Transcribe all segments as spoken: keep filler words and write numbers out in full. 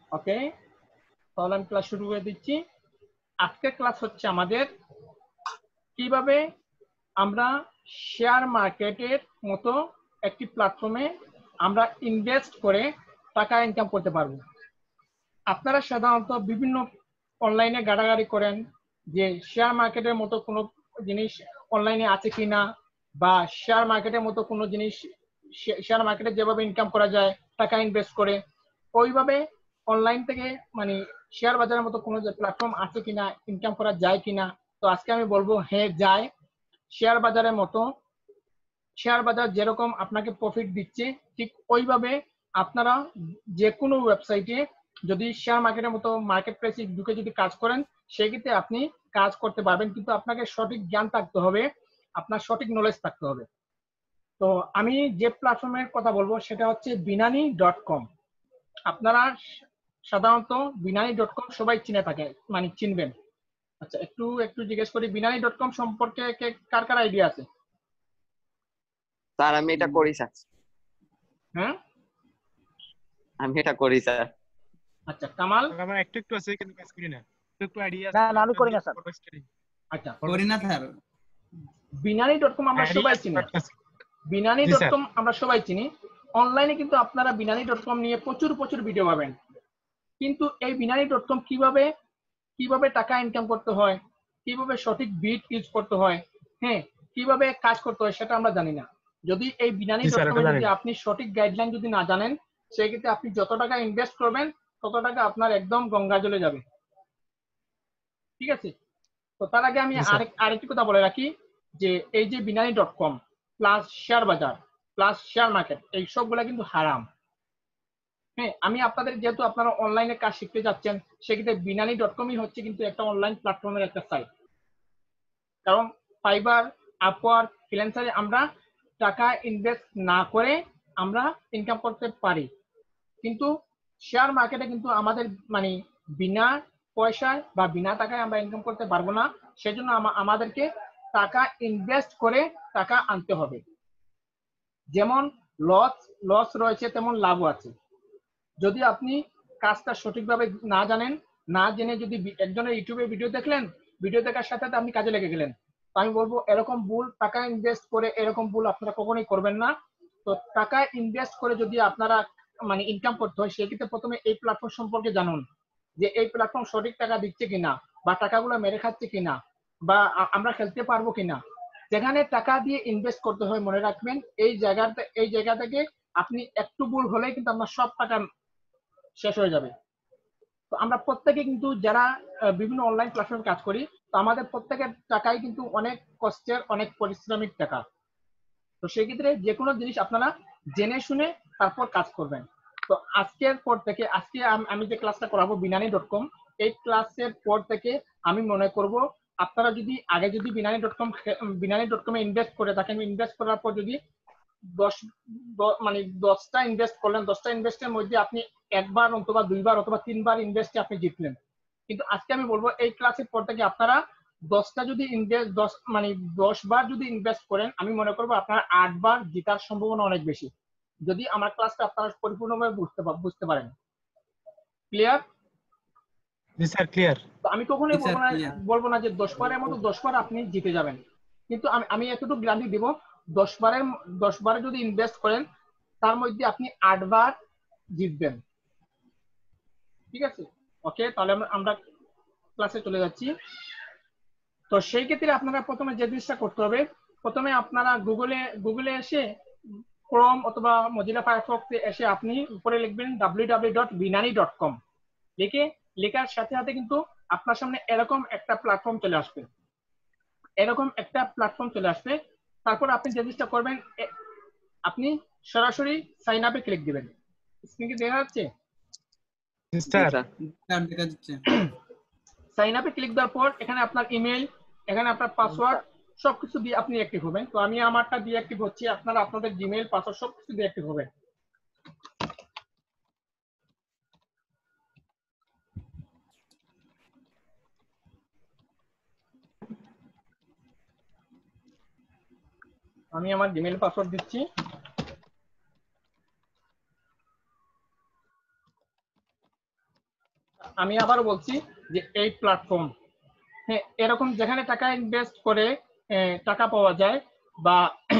ওকে, তাহলে আমি ক্লাস শুরু করে দিচ্ছি। আজকের ক্লাস হচ্ছে আমাদের কিভাবে আমরা শেয়ার মার্কেটের মতো একটি প্ল্যাটফর্মে আমরা ইনভেস্ট করে টাকা ইনকাম করতে পারবো। আপনারা সাধারণত বিভিন্ন অনলাইনে ঘাটাঘাটি করেন যে শেয়ার মার্কেটের মতো কোনো জিনিস অনলাইনে আছে কিনা, বা শেয়ার মার্কেটের মতো কোনো জিনিস শেয়ার মার্কেটে যেভাবে ইনকাম করা যায় টাকা ইনভেস্ট করে, ওইভাবে অনলাইন থেকে মানে শেয়ার বাজারের মতো কোনো প্ল্যাটফর্ম আছে কিনা, ইনকাম করা যায় কিনা। তো আজকে আমি বলবো হ্যাঁ যায়। শেয়ার বাজারের মতো, শেয়ার বাজার যেরকম আপনাকে প্রফিট দিচ্ছে ঠিক ওইভাবে আপনারা যে কোনো ওয়েবসাইটে যদি শেয়ার মার্কেটের মতো মার্কেট প্লেসে ঢুকে যদি কাজ করেন, সেক্ষেত্রে আপনি কাজ করতে পারবেন, কিন্তু আপনাকে সঠিক জ্ঞান থাকতে হবে, আপনার সঠিক নলেজ থাকতে হবে। তো আমি যে প্ল্যাটফর্মের কথা বলবো সেটা হচ্ছে বিনানি ডট কম। আপনারা সাধারণত বিনানি ডট কম সবাই চিনে থাকে, মানে চিনবেন। আচ্ছা, একটু একটু জিজ্ঞেস করি, বিনানি ডট কম সম্পর্কে কার কার আইডিয়া আছে? স্যার আমি এটা করি স্যার। হ্যাঁ, আমি এটা করি স্যার। আচ্ছা কামাল? আমার একটু একটু আছে কিন্তু কাজ করি না, একটু একটু আইডিয়া না আছে। না আমি করি না স্যার। আচ্ছা, করি না স্যার। বিনানি ডট কম আমরা সবাই চিনি, বিনানি ডট কম আমরা সবাই চিনি। অনলাইনে কিন্তু আপনারা বিনানি ডট কম নিয়ে প্রচুর প্রচুর ভিডিও পাবেন, কিন্তু এই বিনানি ডট কম কিভাবে কিভাবে টাকা ইনকাম করতে হয়, কিভাবে সঠিক বিট ইউজ করতে হয়, হ্যাঁ কিভাবে কাজ করতে হয় সেটা আমরা জানি না। যদি এই বিনানি ডট কম যদি আপনি সঠিক গাইডলাইন যদি না জানেন, সেক্ষেত্রে আপনি যত টাকা ইনভেস্ট করবেন তত টাকা আপনার একদম গঙ্গা জলে যাবে। ঠিক আছে, তো তার আগে আমি আরেক আরেকটি কথা বলে রাখি যে এই যে Binani dot com plus share বাজার প্লাস শেয়ার মার্কেট, এই সবগুলা কিন্তু হারাম। হ্যাঁ, আমি আপনাদের যেহেতু আপনারা অনলাইনে কাজ শিখতে যাচ্ছেন, সেক্ষেত্রে বিনানি ডট কমই হচ্ছে কিন্তু একটা অনলাইন প্ল্যাটফর্মের একটা সাইট। কারণ ফাইবার, আপওয়ার্ক, ফ্রিল্যান্সারে আমরা টাকা ইনভেস্ট না করে আমরা ইনকাম করতে পারি, কিন্তু শেয়ার মার্কেটে কিন্তু আমাদের মানে বিনা পয়সায় বা বিনা টাকায় আমরা ইনকাম করতে পারবো না। সেজন্য আমাদেরকে টাকা ইনভেস্ট করে টাকা আনতে হবে। যেমন লস লস রয়েছে তেমন লাভও আছে। যদি আপনি কাজটা সঠিকভাবে না জানেন, না জেনে যদি একজনের ইউটিউবে ভিডিও দেখলেন, ভিডিও দেখার সাথে সাথে আপনি কাজে লেগে গেলেন, আমি বলবো এরকম ভুল, টাকা ইনভেস্ট করে এরকম ভুল আপনারা কখনোই করবেন না। তো টাকা ইনভেস্ট করে যদি আপনারা মানে ইনকাম করতে হয়, সেক্ষেত্রে প্রথমে এই প্ল্যাটফর্ম সম্পর্কে জানুন যে এই প্ল্যাটফর্ম সঠিক টাকা দিচ্ছে কিনা, বা টাকাগুলো মেরে খাচ্ছে কিনা, বা আমরা খেলতে পারবো কিনা। যেখানে টাকা দিয়ে ইনভেস্ট করতে হয়, মনে রাখবেন এই জায়গাতে এই জায়গা থেকে আপনি একটু ভুল হলেই কিন্তু আপনার সব টাকা শেষ হয়ে যাবে। তো আমরা প্রত্যেকে কিন্তু যারা বিভিন্ন অনলাইন প্ল্যাটফর্মে কাজ করি, তো আমাদের প্রত্যেকের টাকাই কিন্তু অনেক কষ্টের, অনেক পরিশ্রমিক টাকা। তো সেক্ষেত্রে যে কোনো জিনিস আপনারা জেনে শুনে তারপর কাজ করবেন। তো আজকের পর থেকে, আজকে আমি যে ক্লাসটা করাবো বিনানি ডট কম, এই ক্লাসের পর থেকে আমি মনে করব আপনারা যদি আগে যদি Binani dot com Binani dot কমে ইনভেস্ট করে থাকেন, ইনভেস্ট করার পর যদি দশ মানে দশটা ইনভেস্ট করলেন, দশটা ইনভেস্টের মধ্যে আপনি একবার অথবা দুইবার অথবা তিনবার ইনভেস্টে আপনি জিতলেন। কিন্তু আজকে আমি বলবো এই ক্লাসের পর থেকে আপনারা দশটা যদি ইনভেস্ট দশ মানে দশ বার যদি ইনভেস্ট করেন, আমি মনে করবো আপনার আট বার জেতার সম্ভাবনা অনেক বেশি, যদি আমার ক্লাসটা আপনারা পরিপূর্ণভাবে বুঝতে বুঝতে পারেন। ক্লিয়ার? জি স্যার ক্লিয়ার। তো আমি কখনোই বলবো না বলবো না যে দশ বারের মতো দশ বার আপনি জিতে যাবেন, কিন্তু আমি আমি এতটুকু গ্যারান্টি দিব, দশ বারের দশ বারে যদি ইনভেস্ট করেন তার মধ্যে আপনি আট বার জিতবেন। ঠিক আছে, ওকে, তাহলে আমরা ক্লাসে চলে যাচ্ছি। তো সেই ক্ষেত্রে আপনারা প্রথমে যে জিনিসটা করতে হবে, প্রথমে আপনারা গুগলে গুগলে এসে ক্রোম অথবা মজিলা ফায়ারফক্সে এসে আপনি উপরে লিখবেন W W W dot Binani dot com. লিখে লেখার সাথে সাথে কিন্তু আপনার সামনে এরকম একটা প্ল্যাটফর্ম চলে আসবে, এরকম একটা প্ল্যাটফর্ম চলে আসবে। তারপর আপনি যে জিনিসটা করবেন, আপনি সরাসরি সাইন আপে ক্লিক দিবেন। স্ক্রিনে দেখা যাচ্ছে? সাইন আপে ক্লিক দেওয়ার পর এখানে আপনার ইমেল, এখানে আপনার পাসওয়ার্ড সবকিছু দিয়ে আপনি অ্যাক্টিভ হবেন। তো আমি আমারটা দিয়ে অ্যাক্টিভ হচ্ছি, আপনারা আপনাদের জিমেইল, পাসওয়ার্ড সবকিছু দিয়ে অ্যাক্টিভ হবেন। আমি আমার জিমেইল পাসওয়ার্ড দিচ্ছি। আমি আবার বলছি যে এই প্ল্যাটফর্ম, হ্যাঁ, এরকম যেখানে টাকা ইনভেস্ট করে টাকা পাওয়া যায়, বা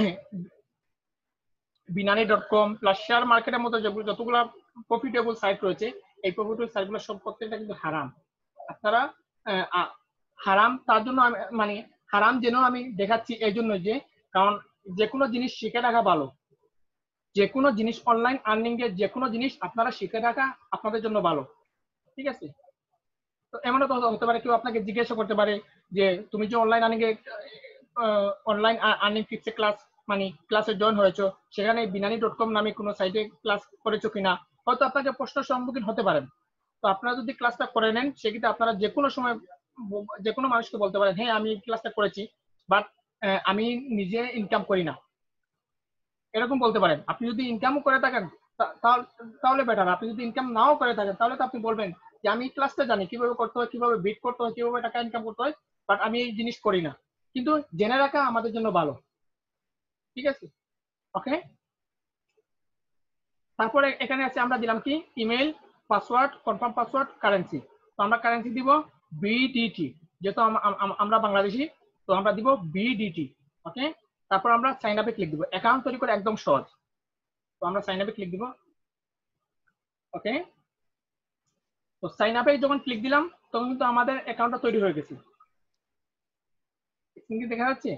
Binani dot com plus share মার্কেটের মতো যতগুলো প্রফিটেবল সাইট রয়েছে, এই প্রফিটেবল সাইটগুলো সব প্রত্যেকটা কিন্তু হারাম। আপনারা হারাম তার জন্য মানে হারাম যেন আমি দেখাচ্ছি এই জন্য যে, কারণ যে কোনো জিনিস শিখে রাখা ভালো। যে কোনো জিনিস অনলাইন আর্নিং এর যে কোনো জিনিস আপনারা শিখে রাখা আপনাদের জন্য ভালো, ঠিক আছে? তো এমনও তো হতে পারে কেউ আপনাকে জিজ্ঞাসা করতে পারে যে তুমি যে অনলাইন আর্নিং এ অনলাইন আর্নিং টিপসে ক্লাস মানে ক্লাসে জয়েন হয়েছো, সেখানে বিনানি ডট কম নামে কোনো সাইটে ক্লাস করেছো কিনা, হয়তো আপনাকে প্রশ্নের সম্মুখীন হতে পারেন। তো আপনারা যদি ক্লাসটা করে নেন, সেক্ষেত্রে আপনারা যে কোনো সময় যে কোনো মানুষকে বলতে পারেন হ্যাঁ আমি ক্লাসটা করেছি, বাট আমি নিজে ইনকাম করি না, এরকম বলতে পারেন। আপনি যদি ইনকামও করে থাকেন তাহলে বেটার, আপনি যদি ইনকাম নাও করে থাকেন তাহলে তো আপনি বলবেন যে আমি ক্লাসটা জানি কিভাবে করতে হয়, কিভাবে বিট করতে হয়, কিভাবে টাকা ইনকাম করতে হয়, বাট আমি এই জিনিস করি না। কিন্তু জেনে রাখা আমাদের জন্য ভালো, ঠিক আছে? ওকে, তারপরে এখানে আছে আমরা দিলাম কি email, password, confirm password, currency. তো আমরা কারেন্সি দিব বিডিটি, যেহেতু আমরা বাংলাদেশি, তো আমরা দিব বিডিটি। ওকে, তারপর আমরা সাইন আপে ক্লিক দিব। অ্যাকাউন্ট তৈরি করে একদম সহজ, তো আমরা সাইন আপে ক্লিক দিব। ওকে, তো সাইন আপে যখন ক্লিক দিলাম তখন কিন্তু আমাদের অ্যাকাউন্টটা তৈরি হয়ে গেছে। কি দেখা যাচ্ছে?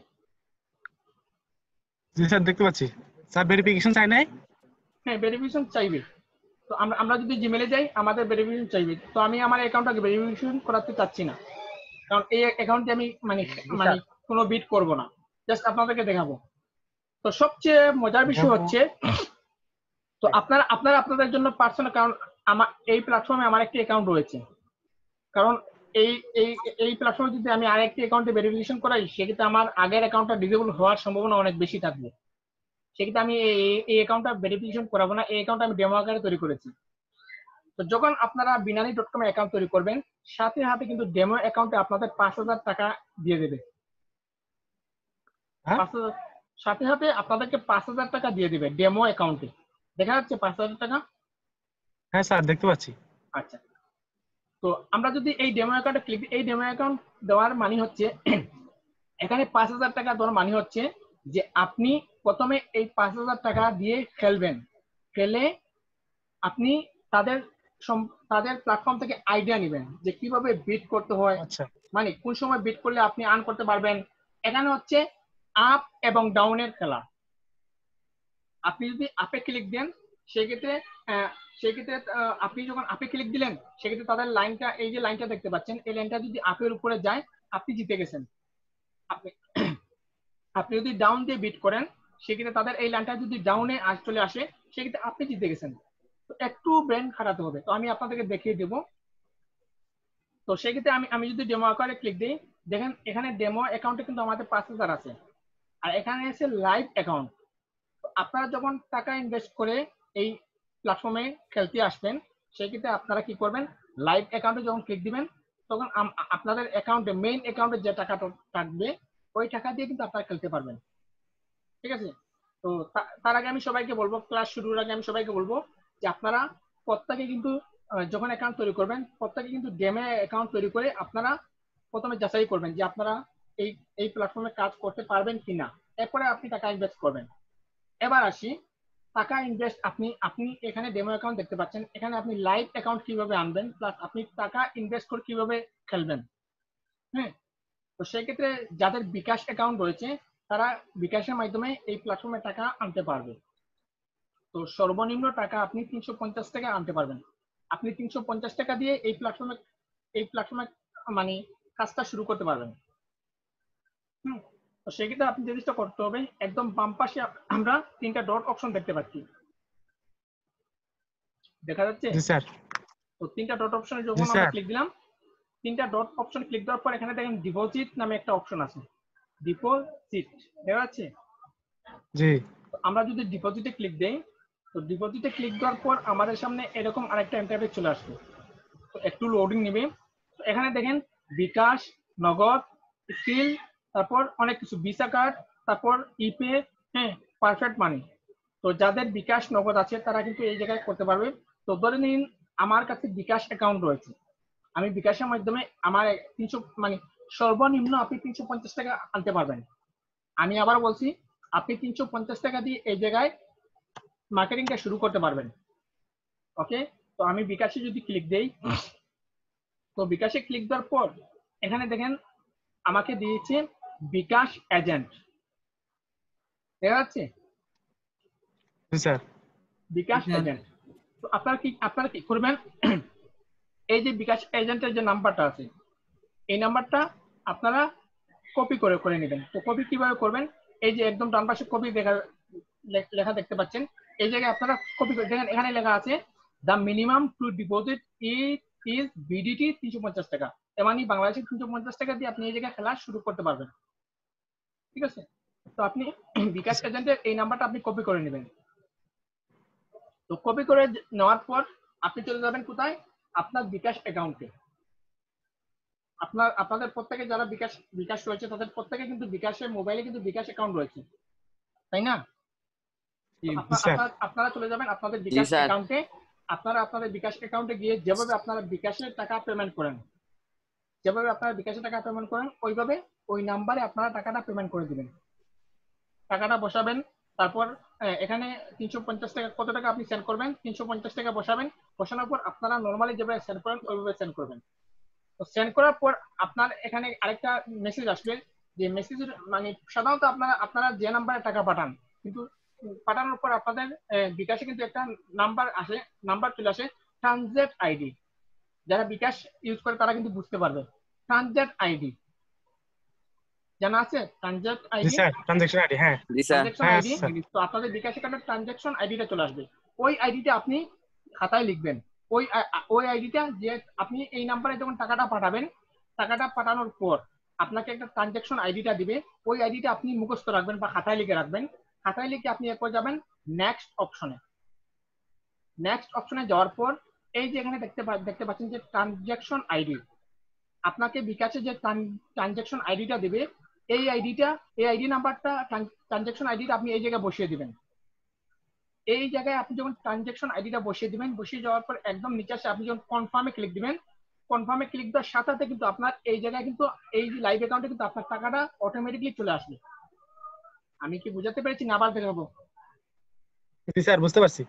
জি স্যার, দেখতে পাচ্ছি। স্যার ভেরিফিকেশন চাই নাই? হ্যাঁ, ভেরিফিকেশন চাইবে। তো আমরা আমরা যদি জিমেলে যাই আমাদের ভেরিফিকেশন চাইবে। তো আমি আমার অ্যাকাউন্টটাকে ভেরিফিকেশন করাতে চাচ্ছি না, কারণ এই অ্যাকাউন্টে আমি মানে মানে কোনো বিট করব না, জাস্ট আপনাদেরকে দেখাবো। তো সবচেয়ে মজার বিষয় হচ্ছে, তো আপনারা আপনারা আপনাদের জন্য পার্সোনাল, কারণ আমার এই প্ল্যাটফর্মে আমার একটি অ্যাকাউন্ট রয়েছে, কারণ এই এই এই প্ল্যাটফর্মে যদি আমি আরেকটি অ্যাকাউন্টে ভেরিফিকেশন করাই, সেক্ষেত্রে আমার আগের অ্যাকাউন্টটা ডিসেবল হওয়ার সম্ভাবনা অনেক বেশি থাকবে। সেক্ষেত্রে আমি এই অ্যাকাউন্টটা ভেরিফিকেশন করাবো না, এই অ্যাকাউন্টটা আমি ডেমো আকারে তৈরি করেছি। তো যখন আপনারা বিনানি ডট কম অ্যাকাউন্ট তৈরি করবেন, সাথে সাথে কিন্তু ডেমো অ্যাকাউন্টে আপনাদের পাঁচ হাজার টাকা দিয়ে দেবে। সাথে সাথে আপনাদেরকে পাঁচ হাজার টাকা দিয়ে দিবে ডেমো অ্যাকাউন্টে। দেখা যাচ্ছে পাঁচ হাজার টাকা? হ্যাঁ স্যার, দেখতে পাচ্ছি। আচ্ছা, তো আমরা যদি এই ডেমো অ্যাকাউন্টে ক্লিক, এই ডেমো অ্যাকাউন্ট দেওয়ার মানে হচ্ছে এখানে পাঁচ হাজার টাকা দেওয়ার মানে হচ্ছে যে আপনি প্রথমে এই পাঁচ হাজার টাকা দিয়ে খেলবেন, খেলে আপনি তাদের তাদের প্ল্যাটফর্ম থেকে আইডিয়া নেবেন যে কিভাবে বিট করতে হয়, আচ্ছা, মানে কোন সময় বিট করলে আপনি আর্ন করতে পারবেন। এখানে হচ্ছে আপ এবং ডাউনের খেলা। আপনি যদি আপে ক্লিক দেন, সেক্ষেত্রে সেক্ষেত্রে আপনি যখন আপে ক্লিক দিলেন, সেক্ষেত্রে তাদের লাইনটা, এই যে লাইনটা দেখতে পাচ্ছেন, এই লাইনটা যদি আপের উপরে যায় আপনি জিতে গেছেন। আপনি আপনি যদি ডাউন দিয়ে বিট করেন, সেক্ষেত্রে তাদের এই লাইনটা যদি ডাউনে চলে আসে, সেক্ষেত্রে আপনি জিতে গেছেন। তো একটু ব্রেন খাটাতে হবে, তো আমি আপনাদেরকে দেখিয়ে দেবো। তো সেক্ষেত্রে আমি আমি যদি ডেমো আকারে ক্লিক দিই, দেখেন এখানে ডেমো অ্যাকাউন্টে কিন্তু আমাদের পাঁচ হাজার আছে, আর এখানে আছে লাইভ অ্যাকাউন্ট। আপনারা যখন টাকা ইনভেস্ট করে এই প্ল্যাটফর্মে খেলতে আসবেন, সেক্ষেত্রে আপনারা কি করবেন, লাইভ অ্যাকাউন্টে যখন ক্লিক দিবেন, তখন আপনাদের অ্যাকাউন্টে মেইন অ্যাকাউন্টে যে টাকাটা থাকবে, ওই টাকা দিয়ে কিন্তু আপনারা খেলতে পারবেন, ঠিক আছে? তো তার আগে আমি সবাইকে বলবো, ক্লাস শুরুর আগে আমি সবাইকে বলবো যে আপনারা প্রত্যেকে কিন্তু যখন অ্যাকাউন্ট তৈরি করবেন, প্রত্যেকে কিন্তু ডেমো অ্যাকাউন্ট তৈরি করে আপনারা প্রথমে যাচাই করবেন যে আপনারা এই এই প্ল্যাটফর্মে কাজ করতে পারবেন কিনা, এরপরে আপনি টাকা ইনভেস্ট করবেন। এবার আসি টাকা ইনভেস্ট, আপনি আপনি এখানে ডেমো অ্যাকাউন্ট দেখতে পাচ্ছেন, এখানে আপনি লাইভ অ্যাকাউন্ট কিভাবে আনবেন, প্লাস আপনি টাকা ইনভেস্ট করে কিভাবে খেলবেন। হ্যাঁ, তো সেক্ষেত্রে যাদের বিকাশ অ্যাকাউন্ট রয়েছে, তারা বিকাশের মাধ্যমে এই প্ল্যাটফর্মে টাকা আনতে পারবে। তো সর্বনিম্ন টাকা আপনি তিনশো পঞ্চাশ টাকা আনতে পারবেন। আপনি তিনশো পঞ্চাশ টাকা দিয়ে এই প্ল্যাটফর্মে এই প্ল্যাটফর্মে মানে কাজটা শুরু করতে পারবেন। হুম, তো সেক্ষেত্রে আপনি জিনিসটা করতে হবে, একদম বাম পাশে আমরা তিনটা ডট অপশন দেখতে পাচ্ছি, দেখা যাচ্ছে? জি স্যার। তো তিনটা ডট অপশনে যখন আমরা ক্লিক দিলাম, তিনটা ডট অপশন ক্লিক দেওয়ার পর এখানে দেখেন ডিপোজিট নামে একটা অপশন আছে, ডিপোজিট দেখা যাচ্ছে? জি। আমরা যদি ডিপোজিটে ক্লিক দেই, তো ডিপোজিটে ক্লিক দেওয়ার পর আমাদের সামনে এরকম আরেকটা ইন্টারফেস চলে আসবে। তো একটু লোডিং নেবে। তো এখানে দেখেন বিকাশ, নগদ, স্কিল, তারপর অনেক কিছু, ভিসা কার্ড, তারপর ইপে, হ্যাঁ, পারফেক্ট মানি। তো যাদের বিকাশ নগদ আছে তারা কিন্তু এই জায়গায় করতে পারবে। তো ধরে নিন আমার কাছে বিকাশ অ্যাকাউন্ট রয়েছে, আমি বিকাশের মাধ্যমে আমার তিনশো মানে সর্বনিম্ন আপনি তিনশো পঞ্চাশ টাকা আনতে পারবেন। আমি আবার বলছি, আপনি তিনশো পঞ্চাশ টাকা দিয়ে এই জায়গায় মার্কেটিংটা শুরু করতে পারবেন। ওকে, তো আমি বিকাশে যদি ক্লিক দেই, তো বিকাশে ক্লিক দেওয়ার পর এখানে দেখেন আমাকে দিয়েছে বিকাশ এজেন্ট, দেখা যাচ্ছে জি স্যার। বিকাশ এজেন্ট। তো আপনারা কি আপনারা কি করবেন, এই যে বিকাশ এজেন্টের যে নাম্বারটা আছে, এই নাম্বারটা আপনারা কপি করে করে নেবেন। তো কপি কিভাবে করবেন, এই যে একদম ডান পাশে কপি দেখা লেখা দেখতে পাচ্ছেন, এই জায়গায় আপনারা কপি করে দেখেন, এখানে লেখা আছে the minimum to deposit it is BDT তিনশো পঞ্চাশ টাকা। এর মানে বাংলাদেশের তিনশো পঞ্চাশ টাকা দিয়ে আপনি এই জায়গায় খেলা শুরু করতে পারবেন। ঠিক আছে, তো আপনি বিকাশ এজেন্টের এই নাম্বারটা আপনি কপি করে নেবেন। তো কপি করে নেওয়ার পর আপনি চলে যাবেন কোথায়, আপনার বিকাশ অ্যাকাউন্টে। আপনার আপনাদের প্রত্যেকে যারা বিকাশ বিকাশ রয়েছে তাদের প্রত্যেকে কিন্তু বিকাশের মোবাইলে কিন্তু বিকাশ অ্যাকাউন্ট রয়েছে, তাই না? আপনারা চলে যাবেন আপনাদের বিকাশ অ্যাকাউন্টে। আপনারা আপনাদের বিকাশ অ্যাকাউন্টে গিয়ে যেভাবে আপনারা বিকাশের টাকা পেমেন্ট করেন, যেভাবে আপনারা বিকাশের টাকা পেমেন্ট করেন ওইভাবে ওই নাম্বারে আপনারা টাকাটা পেমেন্ট করে দিবেন। টাকাটা বসাবেন, তারপর এখানে তিনশো পঞ্চাশ টাকা কত টাকা আপনি সেন্ড করবেন, তিনশো পঞ্চাশ টাকা বসাবেন। বসানোর পর আপনারা নর্মালি যেভাবে সেন্ড করেন ওইভাবে সেন্ড করবেন। তো সেন্ড করার পর আপনার এখানে আরেকটা মেসেজ আসবে, যে মেসেজের মানে সাধারণত আপনারা আপনারা যে নাম্বারে টাকা পাঠান, কিন্তু পাঠানোর পর আপনাদের বিকাশে কিন্তু একটা নাম্বার আসে, নাম্বার চলে আসে ট্রানজ্যাক্ট আইডি। যারা বিকাশ ইউজ করে তারা কিন্তু বুঝতে পারবে। ট্রানজ্যাক্ট আইডি জানা আছে? Transact ID, sir transaction ID. হ্যাঁ ট্রানজ্যাকশন আইডি। তো আপনাদের বিকাশ অ্যাকাউন্টের ট্রানজ্যাকশন আইডিটা চলে আসবে, ওই আইডিটা আপনি খাতায় লিখবেন। ওই ওই আইডিটা যে আপনি এই নাম্বারে যখন টাকাটা পাঠাবেন, টাকাটা পাঠানোর পর আপনাকে একটা ট্রানজ্যাকশন আইডিটা দিবে, ওই আইডিটা আপনি মুখস্থ রাখবেন বা খাতায় লিখে রাখবেন। খাতায় লিখে আপনি এরপর যাবেন নেক্সট অপশনে। নেক্সট অপশনে যাওয়ার পর এই যে এখানে দেখতে দেখতে পাচ্ছেন যে ট্রানজ্যাকশন আইডি, আপনাকে বিকাশে যে ট্রানজ্যাকশন আইডিটা দিবে, এই আইডিটা এই আইডি নাম্বারটা ট্রানজ্যাকশন আইডিটা আপনি এই জায়গায় বসিয়ে দিবেন। এই জায়গায় আপনি যখন ট্রানজ্যাকশন আইডিটা বসিয়ে দিবেন, বসিয়ে যাওয়ার পর একদম নিচে আসে আপনি যখন কনফার্মে ক্লিক দিবেন, কনফার্মে ক্লিক দেওয়ার সাথে সাথে কিন্তু আপনার এই জায়গায় কিন্তু এই লাইভ অ্যাকাউন্টে কিন্তু আপনার টাকাটা অটোমেটিকলি চলে আসবে। আমি কি বুঝাতে পেরেছি না আবার দেখাবো? জি স্যার বুঝতে পারছি।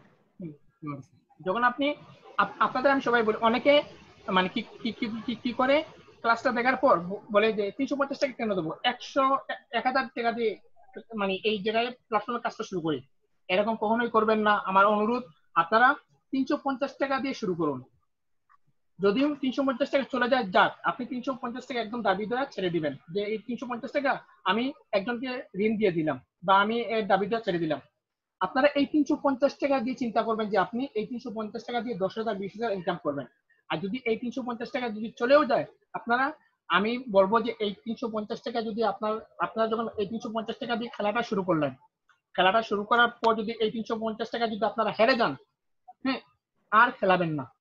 যখন আপনি আপনাদের আমি সবাই বলি, অনেকে মানে কি কি কি করে ক্লাসটা দেখার পর বলে যে তিনশো পঞ্চাশ টাকা কেন দেবো, একশো এক হাজার টাকা দিয়ে মানে এই জায়গায় প্ল্যাটফর্মের কাজটা শুরু করি। এরকম কখনোই করবেন না। আমার অনুরোধ, আপনারা তিনশো পঞ্চাশ টাকা দিয়ে শুরু করুন। যদিও তিনশো পঞ্চাশ টাকা চলে যায় যাক, আপনি তিনশো পঞ্চাশ টাকা একদম দাবি দেওয়া ছেড়ে দিবেন, যে এই তিনশো পঞ্চাশ টাকা আমি একজনকে ঋণ দিয়ে দিলাম বা আমি এর দাবি দেওয়া ছেড়ে দিলাম। আপনারা এই তিনশো পঞ্চাশ টাকা দিয়ে চিন্তা করবেন যে আপনি এই তিনশো পঞ্চাশ টাকা দিয়ে দশ হাজার বিশ হাজার ইনকাম করবেন। আর যদি এই তিনশো পঞ্চাশ টাকা যদি চলেও যায়, আপনারা আমি বলবো যে এই তিনশো পঞ্চাশ টাকা যদি আপনার আপনারা যখন এই তিনশো পঞ্চাশ টাকা দিয়ে খেলাটা শুরু করলেন, খেলাটা শুরু করার পর যদি এই তিনশো পঞ্চাশ টাকা যদি আপনারা হেরে যান, হ্যাঁ, আর খেলাবেন না।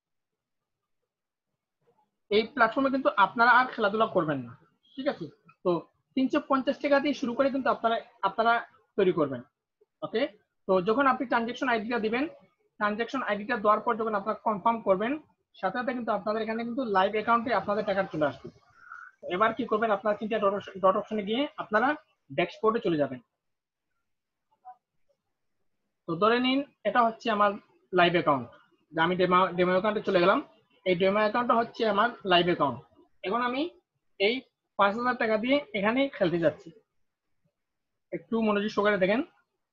এই প্ল্যাটফর্মে কিন্তু আপনারা আর খেলাধুলা করবেন না, ঠিক আছে? তো তিনশো পঞ্চাশ টাকা দিয়ে শুরু করে কিন্তু আপনারা আপনারা তৈরি করবেন। ওকে, তো যখন আপনি ট্রানজ্যাকশন আইডিটা দিবেন, ট্রানজ্যাকশন আইডিটা দেওয়ার পর যখন আপনারা কনফার্ম করবেন, সাথে সাথে কিন্তু আপনাদের এখানে কিন্তু লাইভ অ্যাকাউন্টে আপনাদের টাকা চলে আসবে। এবার কি করবেন, আপনারা তিনটা ডট অপশনে গিয়ে আপনারা ড্যাশবোর্ডে চলে যাবেন। তো ধরে নিন এটা হচ্ছে আমার লাইভ অ্যাকাউন্ট, আমি ডেমো ডেমো অ্যাকাউন্টে চলে গেলাম। এই ডেমো অ্যাকাউন্টটা হচ্ছে আমার লাইভ অ্যাকাউন্ট। এখন আমি এই পাঁচ হাজার টাকা দিয়ে এখানে খেলতে যাচ্ছি। একটু মনোযোগ সহকারে দেখেন।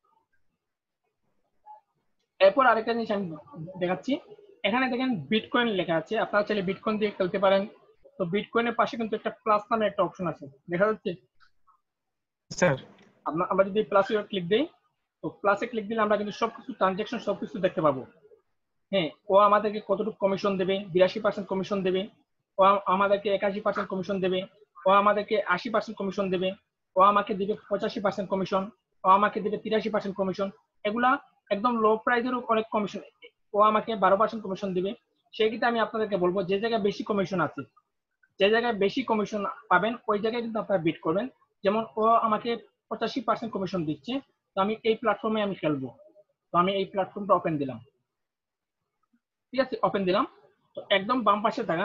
এরপর আরেকটা জিনিস আমি দেখাচ্ছি, এখানে দেখেন বিটকয়েন লেখা আছে, আপনারা চাইলে বিটকয়েন দিয়ে খেলতে পারেন। তো বিটকয়েনের পাশে কিন্তু একটা প্লাস নামে একটা অপশন আছে, দেখা যাচ্ছে স্যার? আমরা যদি প্লাসে ক্লিক দিই, তো প্লাসে ক্লিক দিলে আমরা কিন্তু সবকিছু ট্রানজ্যাকশন সবকিছু দেখতে পাবো। হ্যাঁ, ও আমাদেরকে কতটুকু কমিশন দেবে, বিরাশি পার্সেন্ট কমিশন দেবে, ও আমাদেরকে একাশি পার্সেন্ট কমিশন দেবে, ও আমাদেরকে আশি পার্সেন্ট কমিশন দেবে, ও আমাকে দিবে পঁচাশি পার্সেন্ট কমিশন, ও আমাকে দিবে তিরাশি পার্সেন্ট কমিশন। এগুলা একদম লো প্রাইজেরও অনেক কমিশন, ও আমাকে বারো পার্সেন্ট কমিশন দিবে। সেই ক্ষেত্রে আমি আপনাদেরকে বলবো, যে জায়গায় বেশি কমিশন আছে, যে জায়গায় বেশি কমিশন পাবেন ওই জায়গায় কিন্তু আপনারা বিট করবেন। যেমন ও আমাকে পঁচাশি পার্সেন্ট কমিশন দিচ্ছে, তো আমি এই প্ল্যাটফর্মে আমি খেলবো। তো আমি এই প্ল্যাটফর্মটা ওপেন দিলাম, ঠিক আছে? ওপেন দিলাম। তো একদম বাম পাশে দেখান,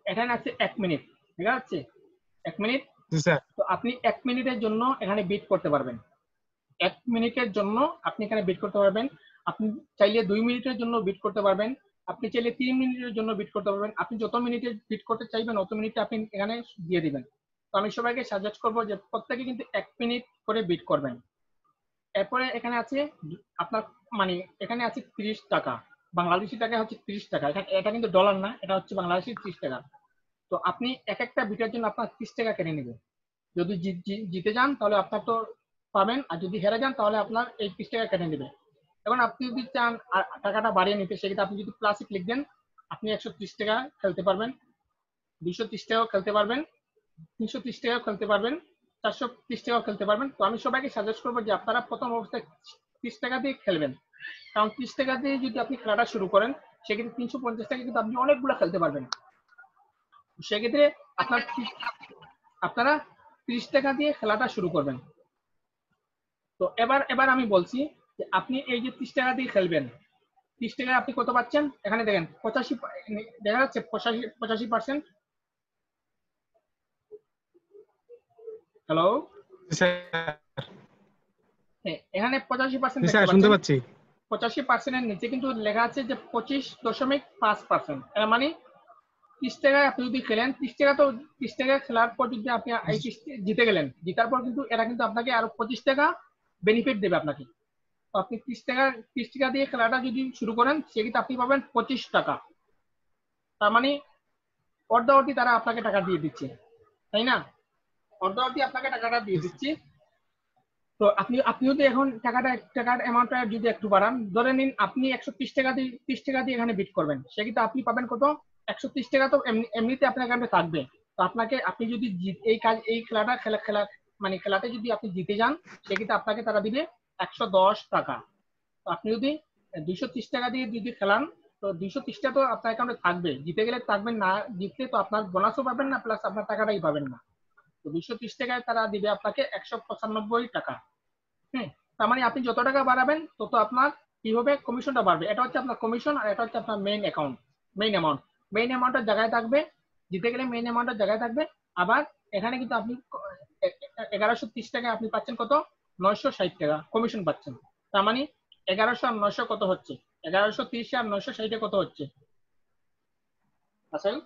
এখানে আছে এক মিনিট, ঠিক আছে, এক মিনিট। জি স্যার। তো আপনি এক মিনিটের জন্য এখানে বিট করতে পারবেন, এক মিনিটের জন্য আপনি এখানে বিট করতে পারবেন। আপনি চাইলে দুই মিনিটের জন্য বিট করতে পারবেন, আপনি চাইলে তিন মিনিটের জন্য বিট করতে পারবেন। আপনি যত মিনিটে বিট করতে চাইবেন অত মিনিটে আপনি এখানে দিয়ে দিবেন। তো আমি সবাইকে সাজেস্ট করবো যে প্রত্যেকে কিন্তু এক মিনিট করে বিট করবেন। এরপরে এখানে আছে আপনার মানে এখানে আছে ত্রিশ টাকা, বাংলাদেশি টাকা হচ্ছে ত্রিশ টাকা, এটা এটা কিন্তু ডলার না, এটা হচ্ছে বাংলাদেশি ত্রিশ টাকা। তো আপনি এক একটা বিটের জন্য আপনার ত্রিশ টাকা কেটে নেবে। যদি জি- জি- জিতে যান তাহলে আপনার তো পাবেন, আর যদি হেরে যান তাহলে আপনার এই ত্রিশ টাকা কেটে নেবে। এখন আপনি যদি চান আর টাকাটা বাড়িয়ে নিতে, সেক্ষেত্রে আপনি যদি প্লাসে ক্লিক দেন আপনি একশো ত্রিশ টাকা খেলতে পারবেন, দুইশো ত্রিশ টাকাও খেলতে পারবেন, তিনশো ত্রিশ টাকাও খেলতে পারবেন, চারশো ত্রিশ টাকাও খেলতে পারবেন। তো আমি সবাইকে সাজেস্ট করবো যে আপনারা প্রথম অবস্থায় ত্রিশ টাকা দিয়ে খেলবেন, কারণ ত্রিশ টাকা দিয়ে যদি আপনি খেলাটা শুরু করেন সেক্ষেত্রে তিনশো পঞ্চাশ টাকা কিন্তু আপনি অনেকগুলো খেলতে পারবেন। সেক্ষেত্রে আপনার আপনারা ত্রিশ টাকা দিয়ে খেলাটা শুরু করবেন। তো এবার এবার আমি বলছি যে আপনি এই যে ত্রিশ টাকা দিয়ে খেলবেন, ত্রিশ টাকায় আপনি কত পাচ্ছেন এখানে দেখেন, পঁচাশি দেখা যাচ্ছে, পঁচাশি পঁচাশি পার্সেন্ট। হ্যালো, জি স্যার। এখানে পঁচাশি পার্সেন্ট জি দেখতে স্যার, শুনতে পাচ্ছেন। পাচ্ছি। পঁচাশি পার্সেন্টের নিচে কিন্তু লেখা আছে যে পঁচিশ দশমিক পাঁচ পার্সেন্ট, এর মানে ত্রিশ টাকায় আপনি যদি খেলেন, ত্রিশ টাকা তো ত্রিশ টাকা খেলার পর যদি আপনি এই ত্রিশ জিতে গেলেন, জিতার পর কিন্তু এরা কিন্তু আপনাকে আরো পঁচিশ টাকা বেনিফিট দেবে আপনাকে। তো আপনি ত্রিশ টাকা ত্রিশ টাকা দিয়ে খেলাটা যদি শুরু করেন সেক্ষেত্রে আপনি পাবেন পঁচিশ টাকা, তার মানে অর্ধাবধি তারা আপনাকে টাকা দিয়ে দিচ্ছে, তাই না? অর্ধাবধি আপনাকে টাকাটা দিয়ে দিচ্ছি। তো আপনি আপনি যদি এখন টাকাটা টাকার অ্যামাউন্টটা যদি একটু বাড়ান, ধরে নিন আপনি একশো ত্রিশ টাকা দিয়ে ত্রিশ টাকা দিয়ে এখানে বিট করবেন, সেক্ষেত্রে আপনি পাবেন কত, একশো ত্রিশ টাকা তো এমনি এমনিতে আপনার কাছে থাকবে। তো আপনাকে আপনি যদি এই কাজ এই খেলাটা খেলা খেলা মানে খেলাতে যদি আপনি জিতে যান সেক্ষেত্রে আপনাকে তারা দিবে একশো দশ টাকা। তো আপনি যদি দুইশো ত্রিশ টাকা দিয়ে যদি খেলান তো দুইশো ত্রিশ টাকা তো আপনার অ্যাকাউন্টে থাকবে, জিতে গেলে থাকবেন, না জিতলে তো আপনার বোনাসও পাবেন না, প্লাস আপনার টাকাটাই পাবেন না। তো দুইশো ত্রিশ টাকায় তারা দিবে আপনাকে একশো পঁচানব্বই টাকা। হ্যাঁ, তার মানে আপনি যত টাকা বাড়াবেন তত আপনার কি হবে, কমিশনটা বাড়বে। এটা হচ্ছে আপনার কমিশন, আর এটা হচ্ছে আপনার main account, main amount. Main অ্যামাউন্টের জায়গায় থাকবে, জিতে গেলে মেইন অ্যামাউন্টের জায়গায় থাকবে। আবার এখানে কিন্তু আপনি এগারোশো ত্রিশ টাকায় আপনি পাচ্ছেন কত, নয়শো ষাট টাকা কমিশন পাচ্ছেন। তার মানে এগারোশো আর নয়শো কত হচ্ছে, এগারোশো ত্রিশ আর নয়শো ষাটে কত হচ্ছে আসল?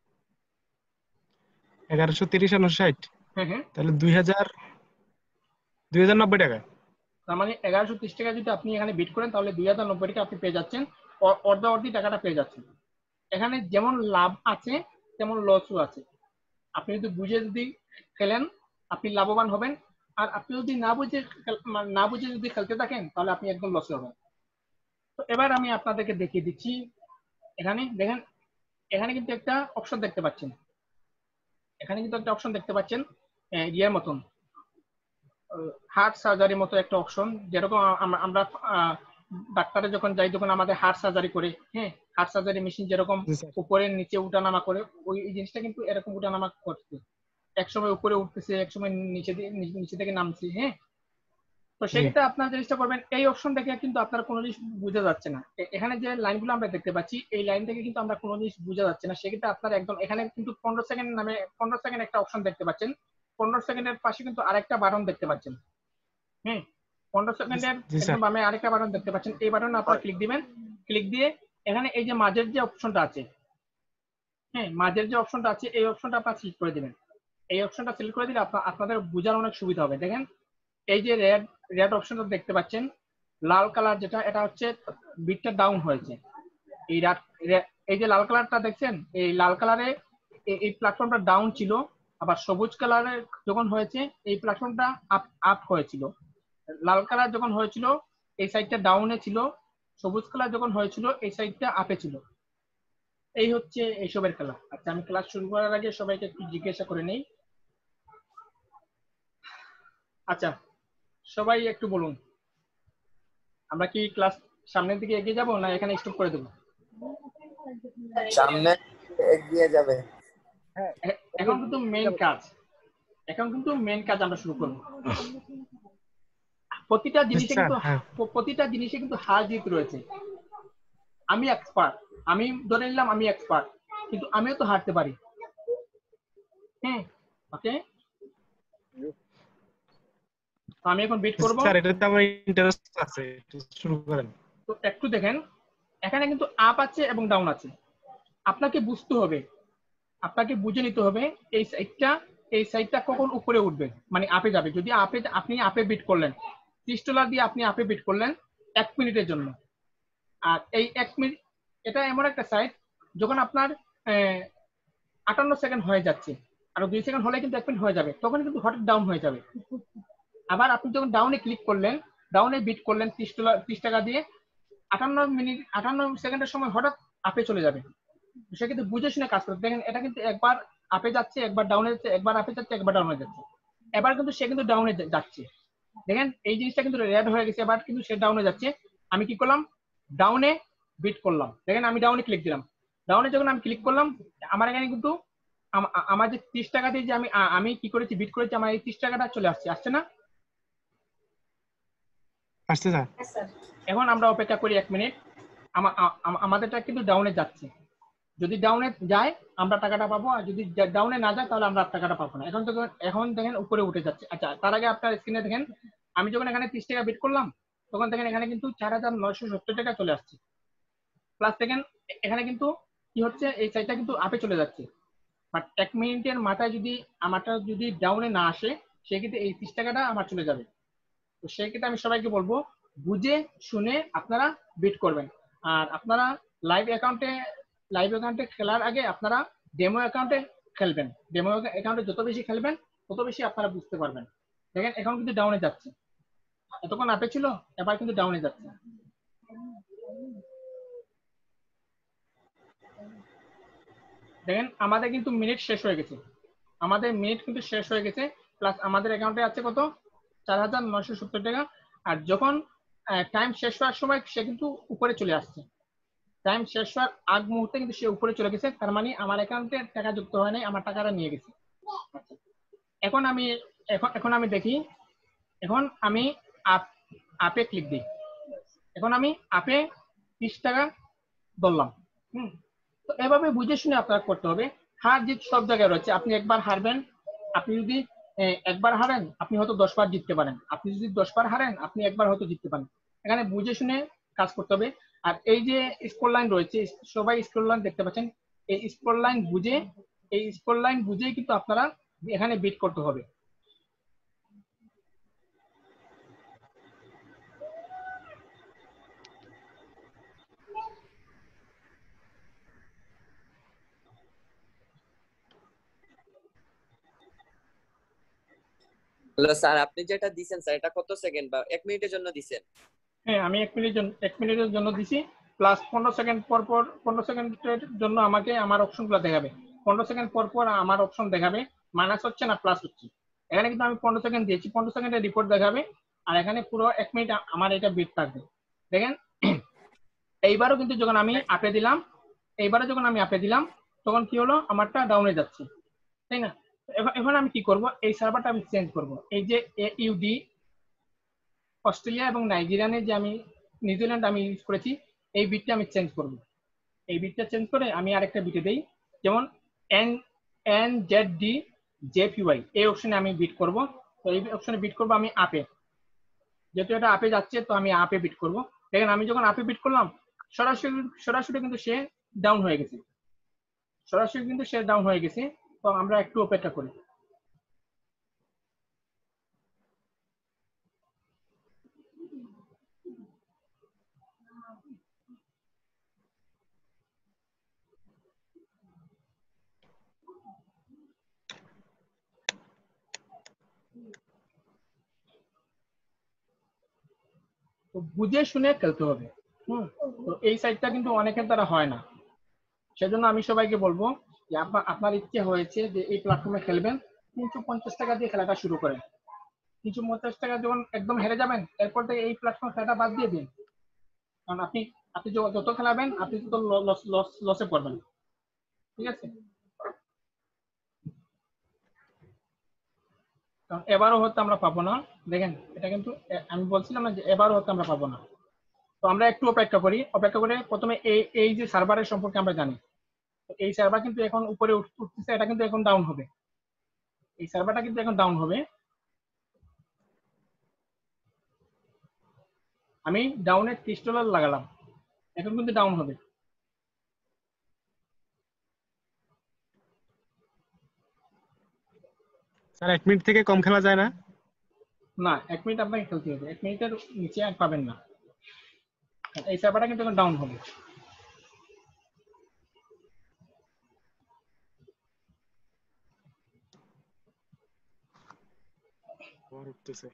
এগারোশো তিরিশ আর নশো ষাট, হ্যাঁ হ্যাঁ, তাহলে দুই হাজার দুই হাজার নব্বই টাকা। তার মানে এগারোশো ত্রিশ টাকা যদি আপনি এখানে বিট করেন তাহলে দুই হাজার নব্বই টাকা আপনি পেয়ে যাচ্ছেন, অর্ধ অর্ধি টাকাটা পেয়ে যাচ্ছেন। এখানে যেমন লাভ আছে তেমন লসও আছে। আপনি যদি বুঝে যদি খেলেন আপনি লাভবান হবেন, আর আপনি যদি না বুঝে না বুঝে যদি খেলতে থাকেন তাহলে আপনি একদম লসে হবেন। তো এবার আমি আপনাদেরকে দেখিয়ে দিচ্ছি, এখানে দেখেন, এখানে কিন্তু একটা অপশন দেখতে পাচ্ছেন, এখানে কিন্তু একটা অপশন দেখতে পাচ্ছেন ইয়ের মতন, হার্ট সার্জারির মতো একটা অপশন। যেরকম আমরা ডাক্তারে যখন যাই তখন আমাদের হার্ট সার্জারি করে, হ্যাঁ, হার্ট সার্জারি মেশিন যেরকম উপরে নিচে উঠানামা করে, ওই জিনিসটা কিন্তু এরকম উঠানামা করছে, এক সময় উপরে উঠতেছে এক সময় নিচে নিচে থেকে নামছে। হ্যাঁ, তো সেক্ষেত্রে আপনার জিনিসটা করবেন, এই অপশন দেখে কিন্তু আপনার কোনো জিনিস বোঝা যাচ্ছে না। এখানে যে লাইনগুলো আমরা দেখতে পাচ্ছি এই লাইন থেকে কিন্তু আমরা কোনো জিনিস বোঝা যাচ্ছে না, সেক্ষেত্রে আপনার একদম এখানে কিন্তু পনেরো সেকেন্ড নামে পনেরো সেকেন্ড একটা অপশন দেখতে পাচ্ছেন, পনেরো সেকেন্ডের পাশে কিন্তু আরেকটা বাটন দেখতে পাচ্ছেন। হ্যাঁ, পনেরো সেকেন্ডের একদম বামে আরেকটা বাটন দেখতে পাচ্ছেন, এই বাটনে আপনারা ক্লিক দিবেন। ক্লিক দিয়ে এখানে এই যে মাঝের যে অপশনটা আছে, হ্যাঁ, মাঝের যে অপশনটা আছে এই অপশনটা আপনারা সিলেক্ট করে দিবেন। এই অপশনটা সিলেক্ট করে দিলে আপনাদের বোঝার অনেক সুবিধা হবে। দেখেন এই যে রেড রেড অপশনটা দেখতে পাচ্ছেন, লাল কালার যেটা, এটা হচ্ছে বিটটা ডাউন হয়েছে। এই এই যে লাল কালারটা দেখছেন, এই লাল কালারে এই প্ল্যাটফর্মটা ডাউন ছিল, আবার সবুজ কালারে যখন হয়েছে এই প্ল্যাটফর্মটা আপ আপ হয়েছিল। লাল কালার যখন হয়েছিল এই সাইডটা ডাউনে ছিল, সবুজ কালার যখন হয়েছিল এই সাইডটা আপে ছিল। এই হচ্ছে এইসবের খেলা। আচ্ছা, আমি ক্লাস শুরু করার আগে সবাইকে একটু জিজ্ঞাসা করে নেই। আচ্ছা, সবাই একটু বলুন, আমরা কি ক্লাস সামনের দিকে এগিয়ে যাব না এখানে স্টপ করে দেব? সামনে এগিয়ে যাবে। এখন কিন্তু মেইন কাজ, এখন কিন্তু মেইন কাজ আমরা শুরু করব। প্রতিটা জিনিসে কিন্তু প্রতিটা জিনিসে কিন্তু হার জিত রয়েছে। আমি এক্সপার্ট, আমি ধরে নিলাম আমি এক্সপার্ট, কিন্তু আমিও তো হারতে পারি। হ্যাঁ, ওকে। আমি এখন বিট করব। স্যার এটাতে আমার ইন্টারেস্ট আছে, একটু শুরু করেন। তো একটু দেখেন, এখানে কিন্তু আপ আছে এবং ডাউন আছে। আপনাকে বুঝতে হবে, আপনাকে বুঝে নিতে হবে এই সাইডটা এই সাইডটা কখন উপরে উঠবে, মানে আপে যাবে। যদি আপে আপনি আপে বিট করলেন, ত্রিশ ডলার দিয়ে আপনি আপে বিট করলেন এক মিনিটের জন্য, আর এই এক মিনিট এটা এমন একটা সাইট যখন আপনার আটান্ন সেকেন্ড হয়ে যাচ্ছে, আর দুই সেকেন্ড হলে কিন্তু এক মিনিট হয়ে যাবে, তখন কিন্তু হঠাৎ ডাউন হয়ে যাবে। আবার আপনি যখন ডাউনে ক্লিক করলেন, ডাউনে বিট করলেন ত্রিশ ডলার ত্রিশ টাকা দিয়ে, আটান্ন মিনিট আটান্ন সেকেন্ডের সময় হঠাৎ আপে চলে যাবে। সে কিন্তু বুঝে শুনে কাজ করতে দেখেন, এটা কিন্তু একবার আপে যাচ্ছে, একবার ডাউনে যাচ্ছে, একবার আপে যাচ্ছে, একবার ডাউনে যাচ্ছে। এবার কিন্তু সে কিন্তু ডাউনে যাচ্ছে। দেখেন এই জিনিসটা কিন্তু রেড হয়ে গেছে, এবার কিন্তু সে ডাউনে যাচ্ছে। আমি কি করলাম, ডাউনে বিট করলাম। দেখেন আমি ডাউনে ক্লিক দিলাম, ডাউনে যখন আমি ক্লিক করলাম, আমার এখানে কিন্তু আমার যে ত্রিশ টাকা দিয়ে যে আমি আমি কি করেছি বিট করেছি, আমার এই ত্রিশ টাকাটা চলে আসছে, আসছে না? আসছে স্যার। এখন আমরা অপেক্ষা করি এক মিনিট, আমাদেরটা কিন্তু ডাউনে যাচ্ছে। যদি ডাউনে যায় আমরা টাকাটা পাবো, আর যদি ডাউনে না যায় তাহলে আমরা টাকাটা পাবো না। এখন তো এখন দেখেন উপরে উঠে যাচ্ছে। আচ্ছা, তার আগে আপনার স্ক্রিনে দেখেন, আমি যখন এখানে ত্রিশ টাকা বিট করলাম, তখন দেখেন এখানে কিন্তু চার হাজার নয়শো সত্তর টাকা চলে আসছে। প্লাস দেখেন এখানে কিন্তু কি হচ্ছে, এই সাইডটা কিন্তু আপে চলে যাচ্ছে। বাট এক মিনিটের মাথায় যদি আমারটা যদি ডাউনে না আসে, সেক্ষেত্রে এই ত্রিশ টাকাটা আমার চলে যাবে। তো সেক্ষেত্রে আমি সবাইকে বলবো, বুঝে শুনে আপনারা বিট করবেন। আর আপনারা লাইভ অ্যাকাউন্টে লাইভ অ্যাকাউন্টে খেলার আগে আপনারা ডেমো অ্যাকাউন্টে খেলবেন। ডেমো অ্যাকাউন্টে যত বেশি খেলবেন তত বেশি আপনারা বুঝতে পারবেন। দেখেন এখন কিন্তু ডাউনে যাচ্ছে, এতক্ষণ আপে ছিল, এবার কিন্তু ডাউনে যাচ্ছে। দেখেন আমাদের কিন্তু মিনিট শেষ হয়ে গেছে, আমাদের মিনিট কিন্তু শেষ হয়ে গেছে। প্লাস আমাদের অ্যাকাউন্টে আছে কত, চার হাজার নয়শো সত্তর টাকা। আর যখন টাইম শেষ হওয়ার সময় সে কিন্তু উপরে চলে আসছে, টাইম শেষ হওয়ার আগ মুহূর্তে কিন্তু সে উপরে চলে গেছে, তার মানে আমার অ্যাকাউন্টে টাকা যুক্ত হয় নাই, আমার টাকাটা নিয়ে গেছে। এখন আমি এখন এখন আমি দেখি, এখন আমি আপ আপে ক্লিক দিই, এখন আমি আপে ত্রিশ টাকা ধরলাম। হুম, তো এভাবে বুঝে শুনে আপনার করতে হবে। হার জিত সব জায়গায় রয়েছে, আপনি একবার হারবেন, আপনি যদি একবার হারেন আপনি হয়তো দশ বার জিততে পারেন, আপনি যদি দশ বার হারেন আপনি একবার হয়তো জিততে পারেন। এখানে বুঝে শুনে কাজ করতে হবে। আর এই যে স্কোর লাইন রয়েছে, সবাই স্কোর লাইন দেখতে পাচ্ছেন, এই স্কোর লাইন বুঝে এই স্কোর লাইন বুঝেই কিন্তু আপনারা এখানে বিট করতে হবে। হ্যালো স্যার, আপনি যেটা দিবেন স্যার এটা কত সেকেন্ড বা এক মিনিটের জন্য দিবেন? হ্যাঁ, আমি এক মিনিট এক মিনিটের জন্য দিছি, প্লাস পনেরো সেকেন্ড পর পর পনেরো সেকেন্ডের জন্য আমাকে আমার অপশনগুলো দেখাবে। পনেরো সেকেন্ড পর পর আমার অপশন দেখাবে মাইনাস হচ্ছে না প্লাস হচ্ছে। এখানে কিন্তু আমি পনেরো সেকেন্ড দিয়েছি, পনেরো সেকেন্ডের রিপোর্ট দেখাবে, আর এখানে পুরো এক মিনিট আমার এটা বিট থাকবে। দেখেন এইবারও কিন্তু যখন আমি আপে দিলাম এইবারও যখন আমি আপে দিলাম তখন কি হলো, আমারটা ডাউনে যাচ্ছে, তাই না? এখন আমি কি করব, এই সার্ভারটা আমি চেঞ্জ করব। এই যে ইউডি অস্ট্রেলিয়া এবং নাইজেরিয়ানে যে আমি নিউজিল্যান্ড আমি ইউজ করেছি, এই বিটটা আমি চেঞ্জ করব। এই বিটটা চেঞ্জ করে আমি আরেকটা বিটে দেই, যেমন N N Z D JPY, এই অপশনে আমি বিট করব। তো এই অপশনে বিট করব আমি আপে, যেহেতু এটা আপে যাচ্ছে তো আমি আপে বিট করব। দেখেন আমি যখন আপে বিট করলাম সরাসরি সরাসরি কিন্তু সে ডাউন হয়ে গেছে, সরাসরি কিন্তু সে ডাউন হয়ে গেছে। তো আমরা একটু অপেক্ষা করি। তো বুঝে শুনে খেলতে হবে। হুম, তো এই সাইডটা কিন্তু অনেকের দ্বারা হয় না, সেজন্য আমি সবাইকে বলবো যে আপনার আপনার ইচ্ছে হয়েছে যে এই প্ল্যাটফর্মে খেলবেন, তিনশো পঞ্চাশ টাকা দিয়ে খেলাটা শুরু করেন। তিনশো পঞ্চাশ টাকা যখন একদম হেরে যাবেন এরপর থেকে এই প্ল্যাটফর্ম খেলাটা বাদ দিয়ে দিন, কারণ আপনি আপনি যত খেলাবেন আপনি তো লস লস লসে পড়বেন। ঠিক আছে, কারণ এবারও হয়তো আমরা পাবো না। দেখেন এটা কিন্তু আমি বলছিলাম না যে এবারও হয়তো আমরা পাবো না। তো আমরা একটু অপেক্ষা করি, অপেক্ষা করে প্রথমে এই এই যে সার্ভারের সম্পর্কে আমরা জানি, এই সার্ভার কিন্তু এখন উপরে উঠতেছে, এটা কিন্তু এখন ডাউন হবে। এই সার্ভারটা কিন্তু এখন ডাউন হবে। আমি ডাউনে ত্রিশ ডলার লাগালাম, এখন কিন্তু ডাউন হবে। স্যার এক মিনিট থেকে কম খেলা যায় না? না, এক মিনিট আপনাকে খেলতে হবে, এক মিনিটের নিচে আর পাবেন না। এই সার্ভারটা কিন্তু এখন ডাউন হবে। আবার উঠতেছে।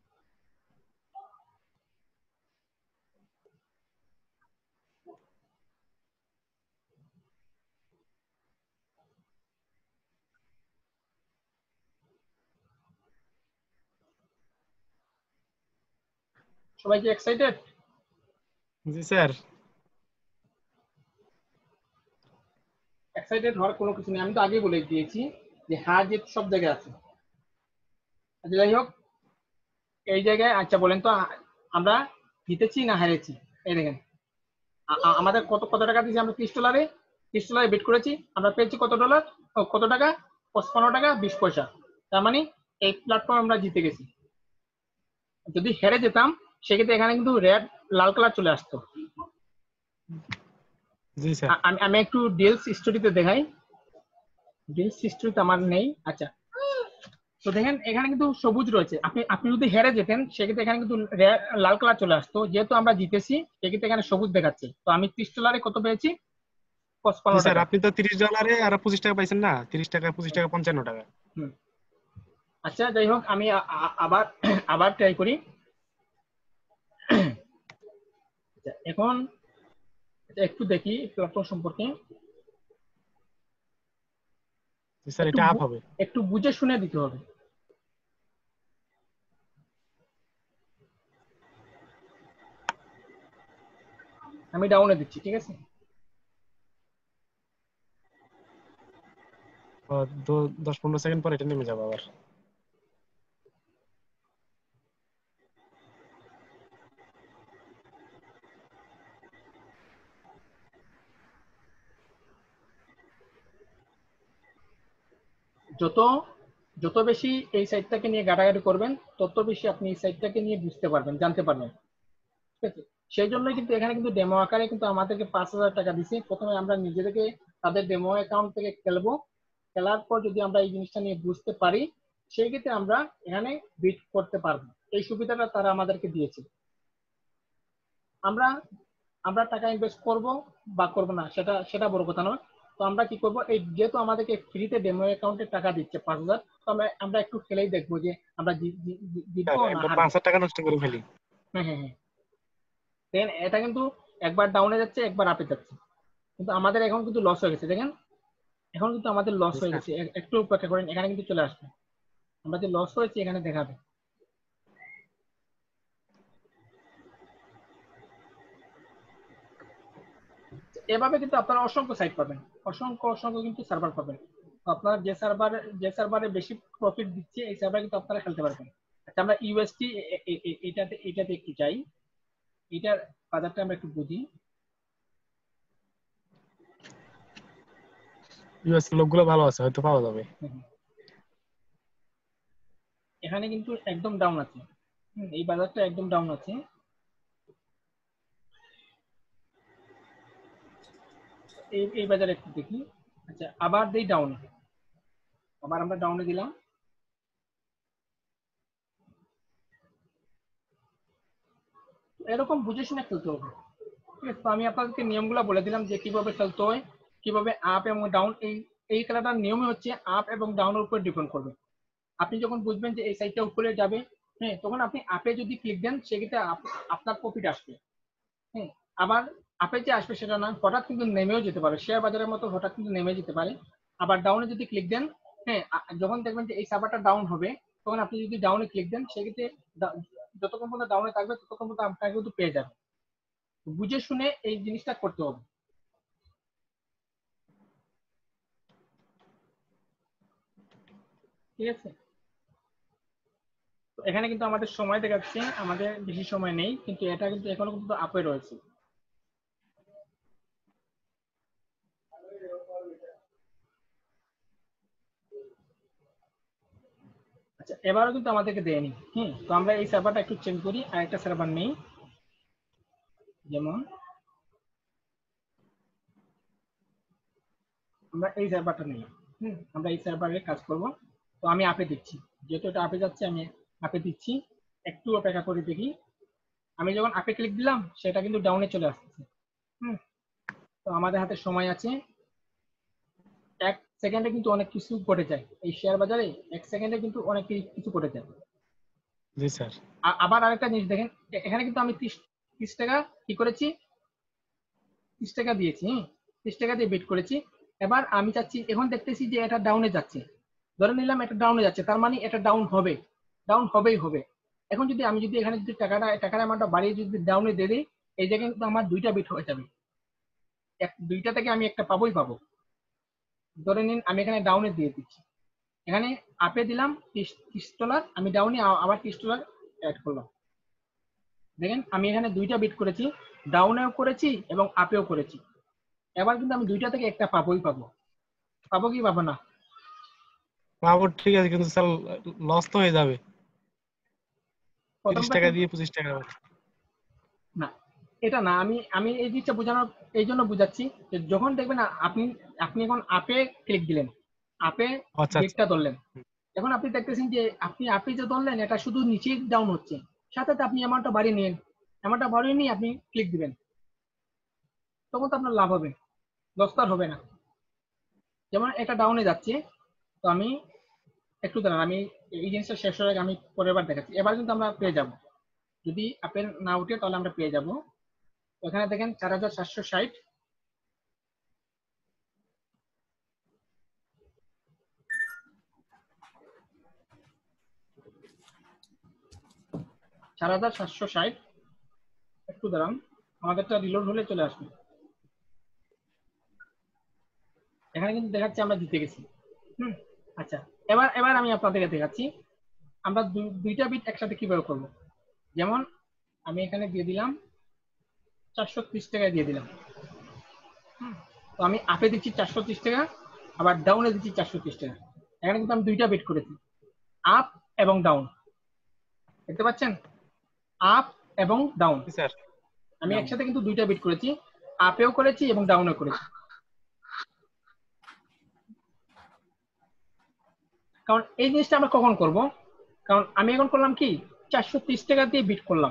সবাই কি এক্সাইটেড? জি স্যার। এক্সাইটেড হওয়ার কোনো কিছু নেই, আমি তো আগেই বলে দিয়েছি যে হার জিত সব জায়গায় আছে। আচ্ছা যাই হোক, এই জায়গায় আচ্ছা বলেন তো, আ- আমরা জিতেছি না হেরেছি? এই দেখেন, আ- আ- আমাদের কত কত টাকা দিয়েছি আমরা, ত্রিশ ডলারে ত্রিশ ডলারে বেট করেছি, আমরা পেয়েছি কত ডলার, ও, কত টাকা, পঁচপান্ন টাকা বিশ পয়সা। তার মানে এই প্ল্যাটফর্ম আমরা জিতে গেছি। যদি হেরে যেতাম সেক্ষেত্রে এখানে কিন্তু রেড লাল কালার চলে আসতো। জি স্যার। আ- আমি আমি একটু ডিএলস স্টোরিতে দেখাই, ডিএলস স্টোরিতে আমার নেই। আচ্ছা, তো দেখেন এখানে কিন্তু সবুজ রয়েছে, আপনি আপনি যদি হেরে যেতেন সেক্ষেত্রে এখানে কিন্তু রে- লাল কালার চলে আসতো। যেহেতু আমরা জিতেছি সেক্ষেত্রে এখানে সবুজ দেখাচ্ছে। তো আমি ত্রিশ ডলারে কত পেয়েছি, জি পঁচপান্ন স্যার, টাকা। আপনি তো তিরিশ ডলারে আর পঁচিশ টাকা পাইছেন না? তিরিশ টাকা পঁচিশ টাকা পঞ্চান্ন টাকা। হুম। আচ্ছা যাই হোক, আমি আ- আ- আবার আবার ট্রাই করি। আচ্ছা, এখন আচ্ছা, একটু দেখি প্ল্যাটফর্ম সম্পর্কে, জি স্যার, একটু এটা আপ বু- হবে। একটু বুঝে শুনে দিতে হবে। আমি ডাউনে দিচ্ছি, ঠিক আছে? ও, দো- দশ পনেরো সেকেন্ড পর এটা নেমে যাবে আবার। যত যত বেশি এই সাইটটাকে নিয়ে ঘাটাঘাটি করবেন তত বেশি আপনি এই সাইটটাকে নিয়ে বুঝতে পারবেন, জানতে পারবেন, ঠিক আছে? সেই জন্যই কিন্তু এখানে কিন্তু ডেমো আকারে কিন্তু আমাদেরকে পাঁচ হাজার টাকা দিচ্ছে। প্রথমে আমরা নিজেদেরকে তাদের ডেমো অ্যাকাউন্ট থেকে খেলবো, খেলার পর যদি আমরা এই জিনিসটা নিয়ে বুঝতে পারি সেই ক্ষেত্রে আমরা এখানে বিট করতে পারবো। এই সুবিধাটা তারা আমাদেরকে দিয়েছে। আমরা আমরা টাকা ইনভেস্ট করব বা করব না সেটা সেটা বড় কথা নয়। তো আমরা কি করব, এই যেহেতু আমাদেরকে ফ্রিতে ডেমো অ্যাকাউন্টে টাকা দিচ্ছে পাঁচ হাজার, তো আমরা আমরা একটু খেলেই দেখবো যে আমরা জি- জি- জি- স্যার জিতবো না একবার পাঁচ হারবো। হাজার টাকা নষ্ট করে ফেলি। হ্যাঁ হ্যাঁ হ্যাঁ। দেন এটা কিন্তু একবার ডাউনে যাচ্ছে একবার আপে যাচ্ছে, কিন্তু আমাদের এখন কিন্তু লস হয়ে গেছে দেখেন, এখন কিন্তু আমাদের লস জি হয়ে স্যার। গেছে। এ- একটু অপেক্ষা করেন, এখানে কিন্তু চলে আসবে, আমরা যে লস হয়েছে এখানে দেখাবে। এভাবে কিন্তু আপনারা অসংখ্য সাইট পাবেন, অসংখ্য অসংখ্য কিন্তু সার্ভার পাবেন। তো আপনারা যে সার্ভার যে সার্ভারে বেশি প্রফিট দিচ্ছে এই সার্ভারে কিন্তু আপনারা খেলতে পারবেন। আচ্ছা, আমরা ইউএসটি এটাতে এটাতে একটু চাই, এটার বাজারটা আমরা একটু বুঝি। ইউএস লোকগুলো ভালো আছে, হয়তো পাওয়া যাবে। হুম, হুম। এখানে কিন্তু একদম ডাউন আছে, হুম, এই বাজারটা একদম ডাউন আছে। এই এই বাজারে একটু দেখি। আচ্ছা, আবার দেই ডাউনে, আবার আমরা ডাউনে দিলাম। এরকম বুঝে শুনে খেলতে হবে, ঠিক আছে? তো আমি আপনাদেরকে নিয়মগুলো বলে দিলাম যে কিভাবে খেলতে হয়, কিভাবে আপ এবং ডাউন। এই এই খেলাটার নিয়মই হচ্ছে আপ এবং ডাউনের উপর ডিপেন্ড করবে। আপনি যখন বুঝবেন যে এই সাইডটা উপরে যাবে, হ্যাঁ, তখন আপনি আপে যদি ক্লিক দেন সেক্ষেত্রে আপ- আপনার প্রফিট আসবে। হ্যাঁ, আবার আপে যে আসবে সেটা না, হঠাৎ কিন্তু নেমেও যেতে পারে, শেয়ার বাজারের মতো হঠাৎ কিন্তু নেমে যেতে পারে। আবার ডাউনে যদি ক্লিক দেন, হ্যাঁ, আ- যখন দেখবেন যে এই সার্ভারটা ডাউন হবে তখন আপনি যদি ডাউনে ক্লিক দেন সেক্ষেত্রে ডা- যতক্ষণ পর্যন্ত ডাউনে থাকবে ততক্ষণ পর্যন্ত আপনাকে কিন্তু পেয়ে যাবে। বুঝে শুনে এই জিনিসটা করতে হবে, ঠিক আছে? তো এখানে কিন্তু আমাদের সময় দেখাচ্ছে, আমাদের বেশি সময় নেই, কিন্তু এটা কিন্তু এখনো কিন্তু আপে রয়েছে। এবারও কিন্তু আমাদেরকে দেয়নি। হুম, তো আমরা এই সার্ভারটা একটু চেঞ্জ করি, আর একটা সার্ভার নেই, যেমন আমরা এই সার্ভারটা নেই। হুম, আমরা এই সার্ভারে কাজ করব। তো আমি আপে দিচ্ছি, যেহেতু এটা আপে যাচ্ছে আমি আপে দিচ্ছি। একটু অপেক্ষা করে দেখি। আমি যখন আপে ক্লিক দিলাম সেটা কিন্তু ডাউনে চলে আসছে। হুম, তো আমাদের হাতে সময় আছে, এক সেকেন্ডে কিন্তু অনেক কিছু ঘটে যায় এই শেয়ার বাজারে। এক সেকেন্ডে কিন্তু অনেক কিছু ঘটে যায়। জি স্যার। আ- আবার আরেকটা জিনিস দেখেন, এ- এখানে কিন্তু আমি ত্রিশ ত্রিশ টাকা কি করেছি, ত্রিশ টাকা দিয়েছি। হুম, ত্রিশ টাকা দিয়ে বিট করেছি। এবার আমি চাচ্ছি, এখন দেখতেছি যে এটা ডাউনে যাচ্ছে, ধরে নিলাম এটা ডাউনে যাচ্ছে, তার মানে এটা ডাউন হবে, ডাউন হবেই হবে। এখন যদি আমি যদি এখানে যদি টাকাটা টাকার অ্যামাউন্টটা বাড়িয়ে যদি ডাউনে দিয়ে দিই, এই জায়গায় কিন্তু আমার দুইটা বিট হয়ে যাবে, এক দুইটা থেকে আমি একটা পাবোই পাবো। ধরে নিন আমি এখানে ডাউনে দিয়ে দিচ্ছি, এখানে আপে দিলাম ত্রিশ ত্রিশ ডলার, আমি ডাউনে আবার ত্রিশ ডলার অ্যাড করলাম। দেখেন আমি এখানে দুইটা বিট করেছি, ডাউনেও করেছি এবং আপেও করেছি। এবার কিন্তু আমি দুইটা থেকে একটা পাবোই পাবো। পাবো কি পাবো না? পাবো, ঠিক আছে, কিন্তু স্যার লস তো হয়ে যাবে। তিরিশ প্রথমটা টাকা কিন্তু দিয়ে পঁচিশ টাকা। না, এটা না, আমি আমি এই জিনিসটা বোঝানোর এই জন্য বুঝাচ্ছি যে যখন দেখবেন না আপনি আপনি এখন আপে ক্লিক দিলেন, আপে আচ্ছা আচ্ছা। বিটটা ধরলেন, এখন আপনি দেখতেছেন যে আপনি আপে যে ধরলেন এটা শুধু নিচেই ডাউন হচ্ছে, সাথে সাথে আপনি অ্যামাউন্টটা বাড়িয়ে নিন, অ্যামাউন্টটা বাড়িয়ে নিয়ে আপনি ক্লিক দিবেন, তখন তো আপনার লাভ হবে, লস তো আর হবে না। যেমন এটা ডাউনে যাচ্ছে, তো আমি একটু দাঁড়ান, আমি এই জিনিসটা শেষ হয়ে আমি পরের বার দেখাচ্ছি। এবার কিন্তু আমরা পেয়ে যাব, যদি আপেল না উঠে তাহলে আমরা পেয়ে যাব। এখানে দেখেন চার হাজার সাতশো ষাট, চার হাজার সাতশো ষাট। একটু দাঁড়ান, আমাদেরটা রিলোড হলে চলে আসবে। এখানে কিন্তু দেখাচ্ছে আমরা জিতে গেছি। হুম, আচ্ছা, এবার এবার আমি আপনাদেরকে দেখাচ্ছি আমরা দুইটা বিট একসাথে কিভাবে করব। যেমন আমি এখানে দিয়ে দিলাম চারশো ত্রিশ টাকা দিয়ে দিলাম। হুম, তো আমি আপে দিচ্ছি চারশো ত্রিশ টাকা, আবার ডাউনে দিচ্ছি চারশো ত্রিশ টাকা। এখানে কিন্তু আমি দুইটা বিট করেছি, আপ এবং ডাউন, দেখতে পাচ্ছেন, আপ এবং ডাউন। জি স্যার। আমি একসাথে কিন্তু দুইটা বিট করেছি, আপেও করেছি এবং ডাউনেও করেছি। কারণ এই জিনিসটা আমরা কখন করব, কারণ আমি এখন করলাম কি চারশো ত্রিশ টাকা দিয়ে বিট করলাম,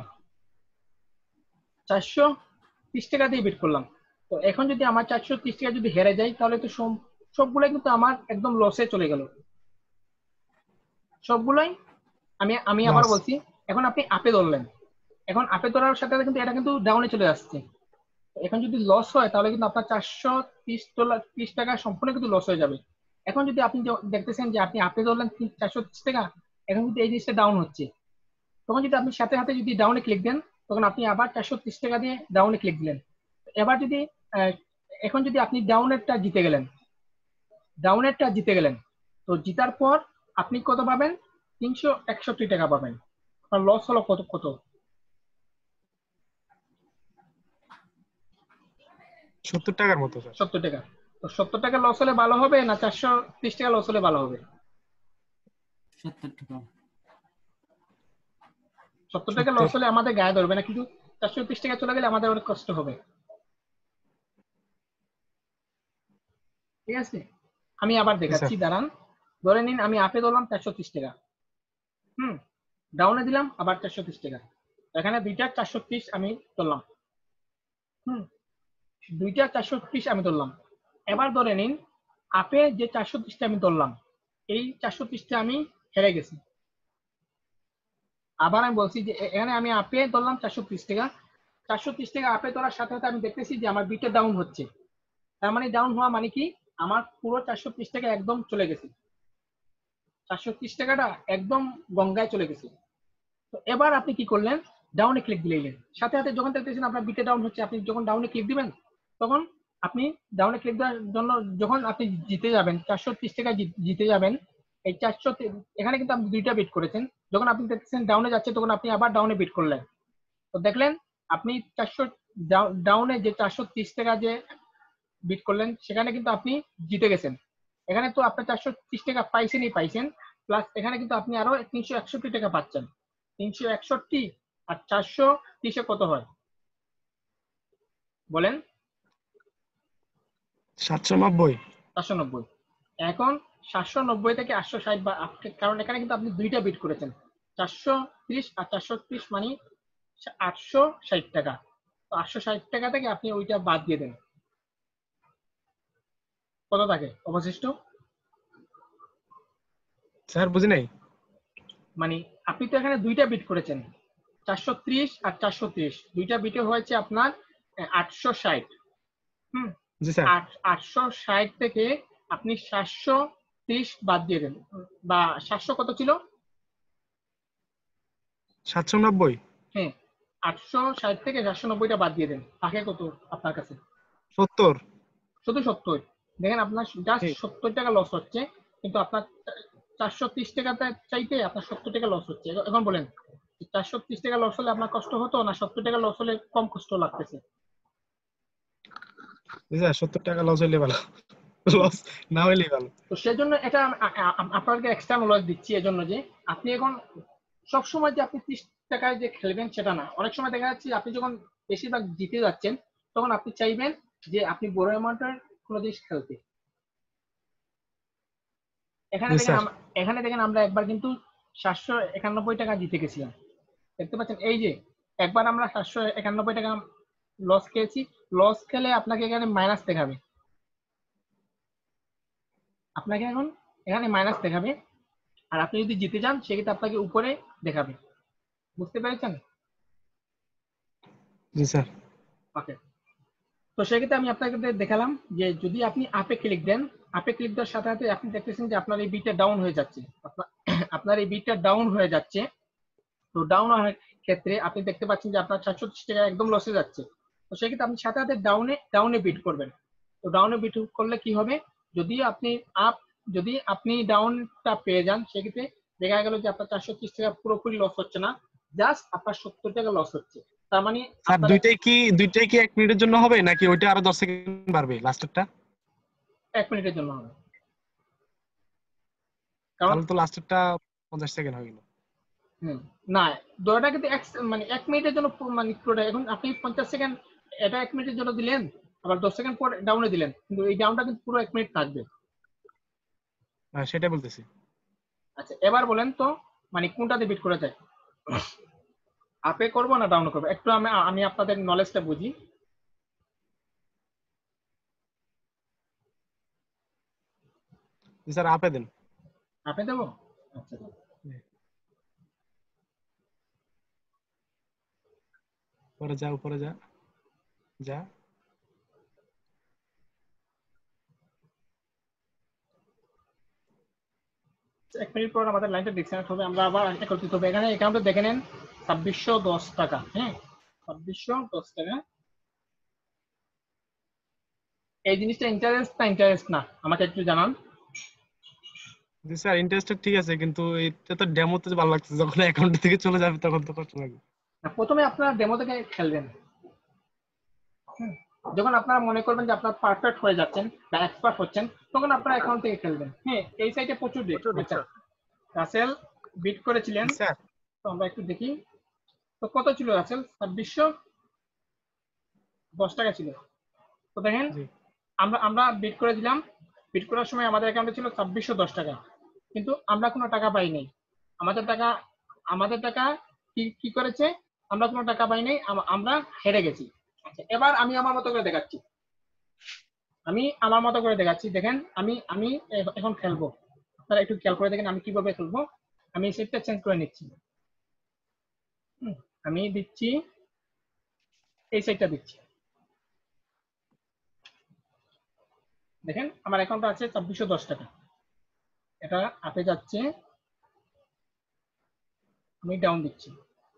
চারশো ত্রিশ টাকা দিয়ে বিট করলাম। তো এখন যদি আমার চারশো ত্রিশ টাকা যদি হেরে যায় তাহলে তো সবগুলাই কিন্তু আমার একদম লসে চলে গেল, সবগুলাই। আমি আমি আবার লস। বলছি, এখন আপনি আপে ধরলেন, এখন আপে ধরার সাথে সাথে কিন্তু এটা কিন্তু ডাউনে চলে আসছে। এখন যদি লস হয় তাহলে কিন্তু আপনার চারশো ত্রিশ ডলার ত্রিশ টাকা সম্পূর্ণ কিন্তু লস হয়ে যাবে। এখন যদি আপনি দেখতেছেন যে আপনি আপে ধরলেন চারশো ত্রিশ টাকা, এখন কিন্তু এই জিনিসটা ডাউন হচ্ছে, তখন যদি আপনি সাথে সাথে যদি ডাউনে ক্লিক দেন, তখন আপনি আবার চারশো ত্রিশ টাকা দিয়ে ডাউনে ক্লিক দিলেন। এবার যদি এখন যদি আপনি ডাউনেরটা জিতে গেলেন, ডাউনেরটা জিতে গেলেন, তো জিতার পর আপনি কত পাবেন, তিনশো একষট্টি টাকা পাবেন। আপনার লস হলো কত কত সত্তর টাকার মতো স্যার। সত্তর টাকা। তো সত্তর টাকা লস হলে ভালো হবে না চারশো ত্রিশ টাকা লস হলে ভালো হবে? সত্তর টাকা। সত্তর টাকা সত্তর। লস হলে আমাদের গায়ে ধরবে না, কিন্তু চারশো ত্রিশ টাকা চলে গেলে আমাদের অনেক কষ্ট হবে। ঠিক আছে, আমি আবার জি স্যার। দেখাচ্ছি, দাঁড়ান। ধরে নিন আমি আপে ধরলাম চারশো ত্রিশ টাকা, হুম, ডাউনে দিলাম আবার চারশো ত্রিশ টাকা, এখানে দুইটা চারশো ত্রিশ আমি ধরলাম। হুম, দুইটা চারশো ত্রিশ আমি ধরলাম। এবার ধরে নিন আপে যে চারশো ত্রিশটা আমি ধরলাম, এই চারশো ত্রিশটা আমি হেরে গেছি। আবার আমি বলছি যে এখানে আমি আপে ধরলাম চারশো ত্রিশ টাকা, চারশো ত্রিশ টাকা আপে ধরার সাথে সাথে আমি দেখতেছি যে আমার বিটটা ডাউন হচ্ছে। তার মানে ডাউন হওয়া মানে কি, আমার পুরো চারশো ত্রিশ টাকা একদম চলে গেছে, চারশো ত্রিশ টাকাটা একদম গঙ্গায় চলে গেছে। তো এবার আপনি কি করলেন, ডাউনে ক্লিক দিলেন, সাথে সাথে যখন দেখতেছেন আপনার বিটে ডাউন হচ্ছে, আপনি যখন ডাউনে ক্লিক দিবেন তখন আপনি ডাউনে ক্লিক দেওয়ার জন্য যখন আপনি জিতে যাবেন, চারশো ত্রিশ টাকা জিতে যাবেন। এই চারশো, এখানে কিন্তু আপনি দুইটা বিট করেছেন, যখন আপনি দেখতেছেন ডাউনে যাচ্ছে তখন আপনি আবার ডাউনে বিট করলেন, তো দেখলেন আপনি চারশো ডাউনে যে চারশো ত্রিশ টাকা যে বিট করলেন সেখানে কিন্তু আপনি জিতে গেছেন। এখানে তো আপনার চারশো ত্রিশ টাকা পাইছেনই পাইছেন, প্লাস এখানে কিন্তু আপনি আরো তিনশো একষট্টি টাকা পাচ্ছেন। তিনশো একষট্টি আর চারশো তিরিশে কত হয় বলেন? সাতশো নব্বই। চারশো নব্বই। এখন সাতশো নব্বই থেকে আটশো ষাট বা আপ- কারণ এখানে কিন্তু আপনি দুইটা বিট করেছেন, চারশো ত্রিশ আর চারশো ত্রিশ মানে আটশো ষাট টাকা। তো আটশো ষাট টাকা থেকে আপনি ওইটা বাদ দিয়ে দেন, কত থাকে অবশিষ্ট? স্যার বুঝি নাই। মানে আপনি তো এখানে দুইটা বিট করেছেন, চারশো ত্রিশ আর চারশো ত্রিশ, দুইটা বিটে হয়েছে আপনার আটশো ষাট। হুম। জি স্যার। আট- আটশো ষাট থেকে আপনি সাতশো ত্রিশ বাদ দিয়ে দেন, বা সাতশো কত ছিল? সাতশো নব্বই। হ্যাঁ, আটশো ষাট থেকে চারশো নব্বইটা বাদ দিয়ে দেন, থাকে কত আপনার কাছে? সত্তর। শুধু সত্তর। দেখেন আপনার জাস্ট ঠিক। সত্তর টাকা লস হচ্ছে, কিন্তু আপনার চারশো ত্রিশ টাকা চাইতে আপনার সত্তর টাকা লস হচ্ছে। এখন বলেন, চারশো ত্রিশ টাকা লস হলে আপনার কষ্ট হতো না সত্তর টাকা লস হলে কম কষ্ট লাগতেছে? জি স্যার, সত্তর টাকা লস হইলে ভালো, লস না হইলেই ভালো। তো সেজন্য এটা আমি আ- আ- আপনাকে এক্সট্রা নলেজ দিচ্ছি, এজন্য যে আপনি এখন সব সময় যে আপনি ত্রিশ টাকায় যে খেলবেন সেটা না। অনেক সময় দেখা যাচ্ছে আপনি যখন বেশিরভাগ জিতে যাচ্ছেন, তখন আপনি চাইবেন যে আপনি বড় অ্যামাউন্টের কোনো জিনিস খেলতে। এখানে জি দেখেন স্যার। আম- এখানে দেখেন আমরা একবার কিন্তু সাতশো একানব্বই টাকা জিতে গেছিলাম, দেখতে পাচ্ছেন? এই যে একবার আমরা সাতশো একানব্বই টাকা লস খেয়েছি। লস খেলে আপনাকে এখানে মাইনাস দেখাবে, আপনাকে এখন এখানে মাইনাস দেখাবে। আর আপনি যদি জিতে যান সেক্ষেত্রে আপনাকে উপরে দেখাবে। বুঝতে পেরেছেন? জি স্যার। ওকে। তো সেক্ষেত্রে আমি আপনাকে দেখালাম যে যদি আপনি আপে ক্লিক দেন, আপে ক্লিক দেওয়ার সাথে সাথে আপনি দেখতেছেন যে আপনার এই বিটটা ডাউন হয়ে যাচ্ছে। আপনার আপনার এই বিটটা ডাউন হয়ে যাচ্ছে। তো ডাউন হওয়ার ক্ষেত্রে আপনি দেখতে পাচ্ছেন যে আপনার চারশো টাকা একদম লসে যাচ্ছে। তো সেক্ষেত্রে আপনি সাথে সাথে ডাউনে ডাউনে বিট করবেন। তো ডাউনে বিট করলে কি হবে, যদি আপনি আপ যদি আপনি ডাউনটা পেয়ে যান, সেক্ষেত্রে দেখা গেল যে আপনার চারশো ত্রিশ টাকা পুরোপুরি লস হচ্ছে না, জাস্ট আপনার সত্তর টাকা লস হচ্ছে। তার মানে স্যার আপনার দুইটাই কি দুইটাই কি এক মিনিটের জন্য হবে নাকি ওইটা আরো দশ সেকেন্ড বাড়বে লাস্টেরটা? এক মিনিটের জন্য হবে, কারণ তাহলে তো লাস্টেরটা পঞ্চাশ সেকেন্ড হয়ে গেল। হুম, না, দরটা কিন্তু এক সে- মানে এক মিনিটের জন্য পু- মানে পুরোটা। এখন আপনি পঞ্চাশ সেকেন্ড এটা এক মিনিটের জন্য দিলেন, আবার দশ সেকেন্ড পর ডাউনে দিলেন, কিন্তু এই ডাউনটা কিন্তু পুরো এক মিনিট থাকবে। হ্যাঁ সেটাই বলতেছি। আচ্ছা, এবার বলেন তো মানে কোনটাতে বিট করা যায়, আপে করবো না ডাউনে করবো? একটু আমি আমি আপনাদের নলেজটা বুঝি। জি স্যার, আপে দেন। আপে দেবো? আচ্ছা, উপরে যা, উপরে যা, যা। এক মিনিট পর আমাদের লাইনটা ডিসকানেক্ট হবে, আমরা আবার একত্রিত হবে। এখানে অ্যাকাউন্টে দেখে নেন ছাব্বিশশো দশ টাকা। হ্যাঁ, ছাব্বিশশো দশ টাকা। এই জিনিসটা ইন্টারেস্ট না ইন্টারেস্ট না আমাকে একটু জানান। জি স্যার, ইন্টারেস্টটা ঠিক আছে, কিন্তু এটা তো ডেমোতে ভালো লাগছে, যখন অ্যাকাউন্ট থেকে চলে যাবে তখন তো কষ্ট লাগবে। না, প্রথমে আপনারা ডেমো থেকে খেলবেন। হুম, যখন আপনারা মনে করবেন যে আপনার পারফেক্ট হয়ে যাচ্ছেন বা এক্সপার্ট হচ্ছেন, তখন আপনারা অ্যাকাউন্ট থেকে খেলবেন। হ্যাঁ, এই সাইটে প্রচুর ডেট। আচ্ছা, রাসেল বিট করেছিলেন, জি স্যার। তো আমরা একটু দেখি। তো কত ছিল রাসেল? ছাব্বিশশো দশ টাকা ছিল। তো দেখেন জি আমরা আমরা বিট করে দিলাম। বিট করার সময় আমাদের অ্যাকাউন্টে ছিল ছাব্বিশশো দশ টাকা, কিন্তু আমরা কোনো টাকা পাই নাই। আমাদের টাকা আমাদের টাকা কি কি করেছে, আমরা কোনো টাকা পাই নাই, আম- আমরা হেরে গেছি। আচ্ছা, এবার আমি আমার মতো করে দেখাচ্ছি। আমি আমার মতো করে দেখাচ্ছি, দেখেন আমি আমি এ- এখন খেলবো। আপনারা একটু খেয়াল করে দেখেন আমি কিভাবে খেলবো। আমি সেটটা চেঞ্জ করে নিচ্ছি। হুম, আমি দিচ্ছি, এই সাইডটা দিচ্ছি। দেখেন আমার অ্যাকাউন্টে আছে ছাব্বিশশো দশ টাকা। এটা আপে যাচ্ছে, আমি ডাউন দিচ্ছি।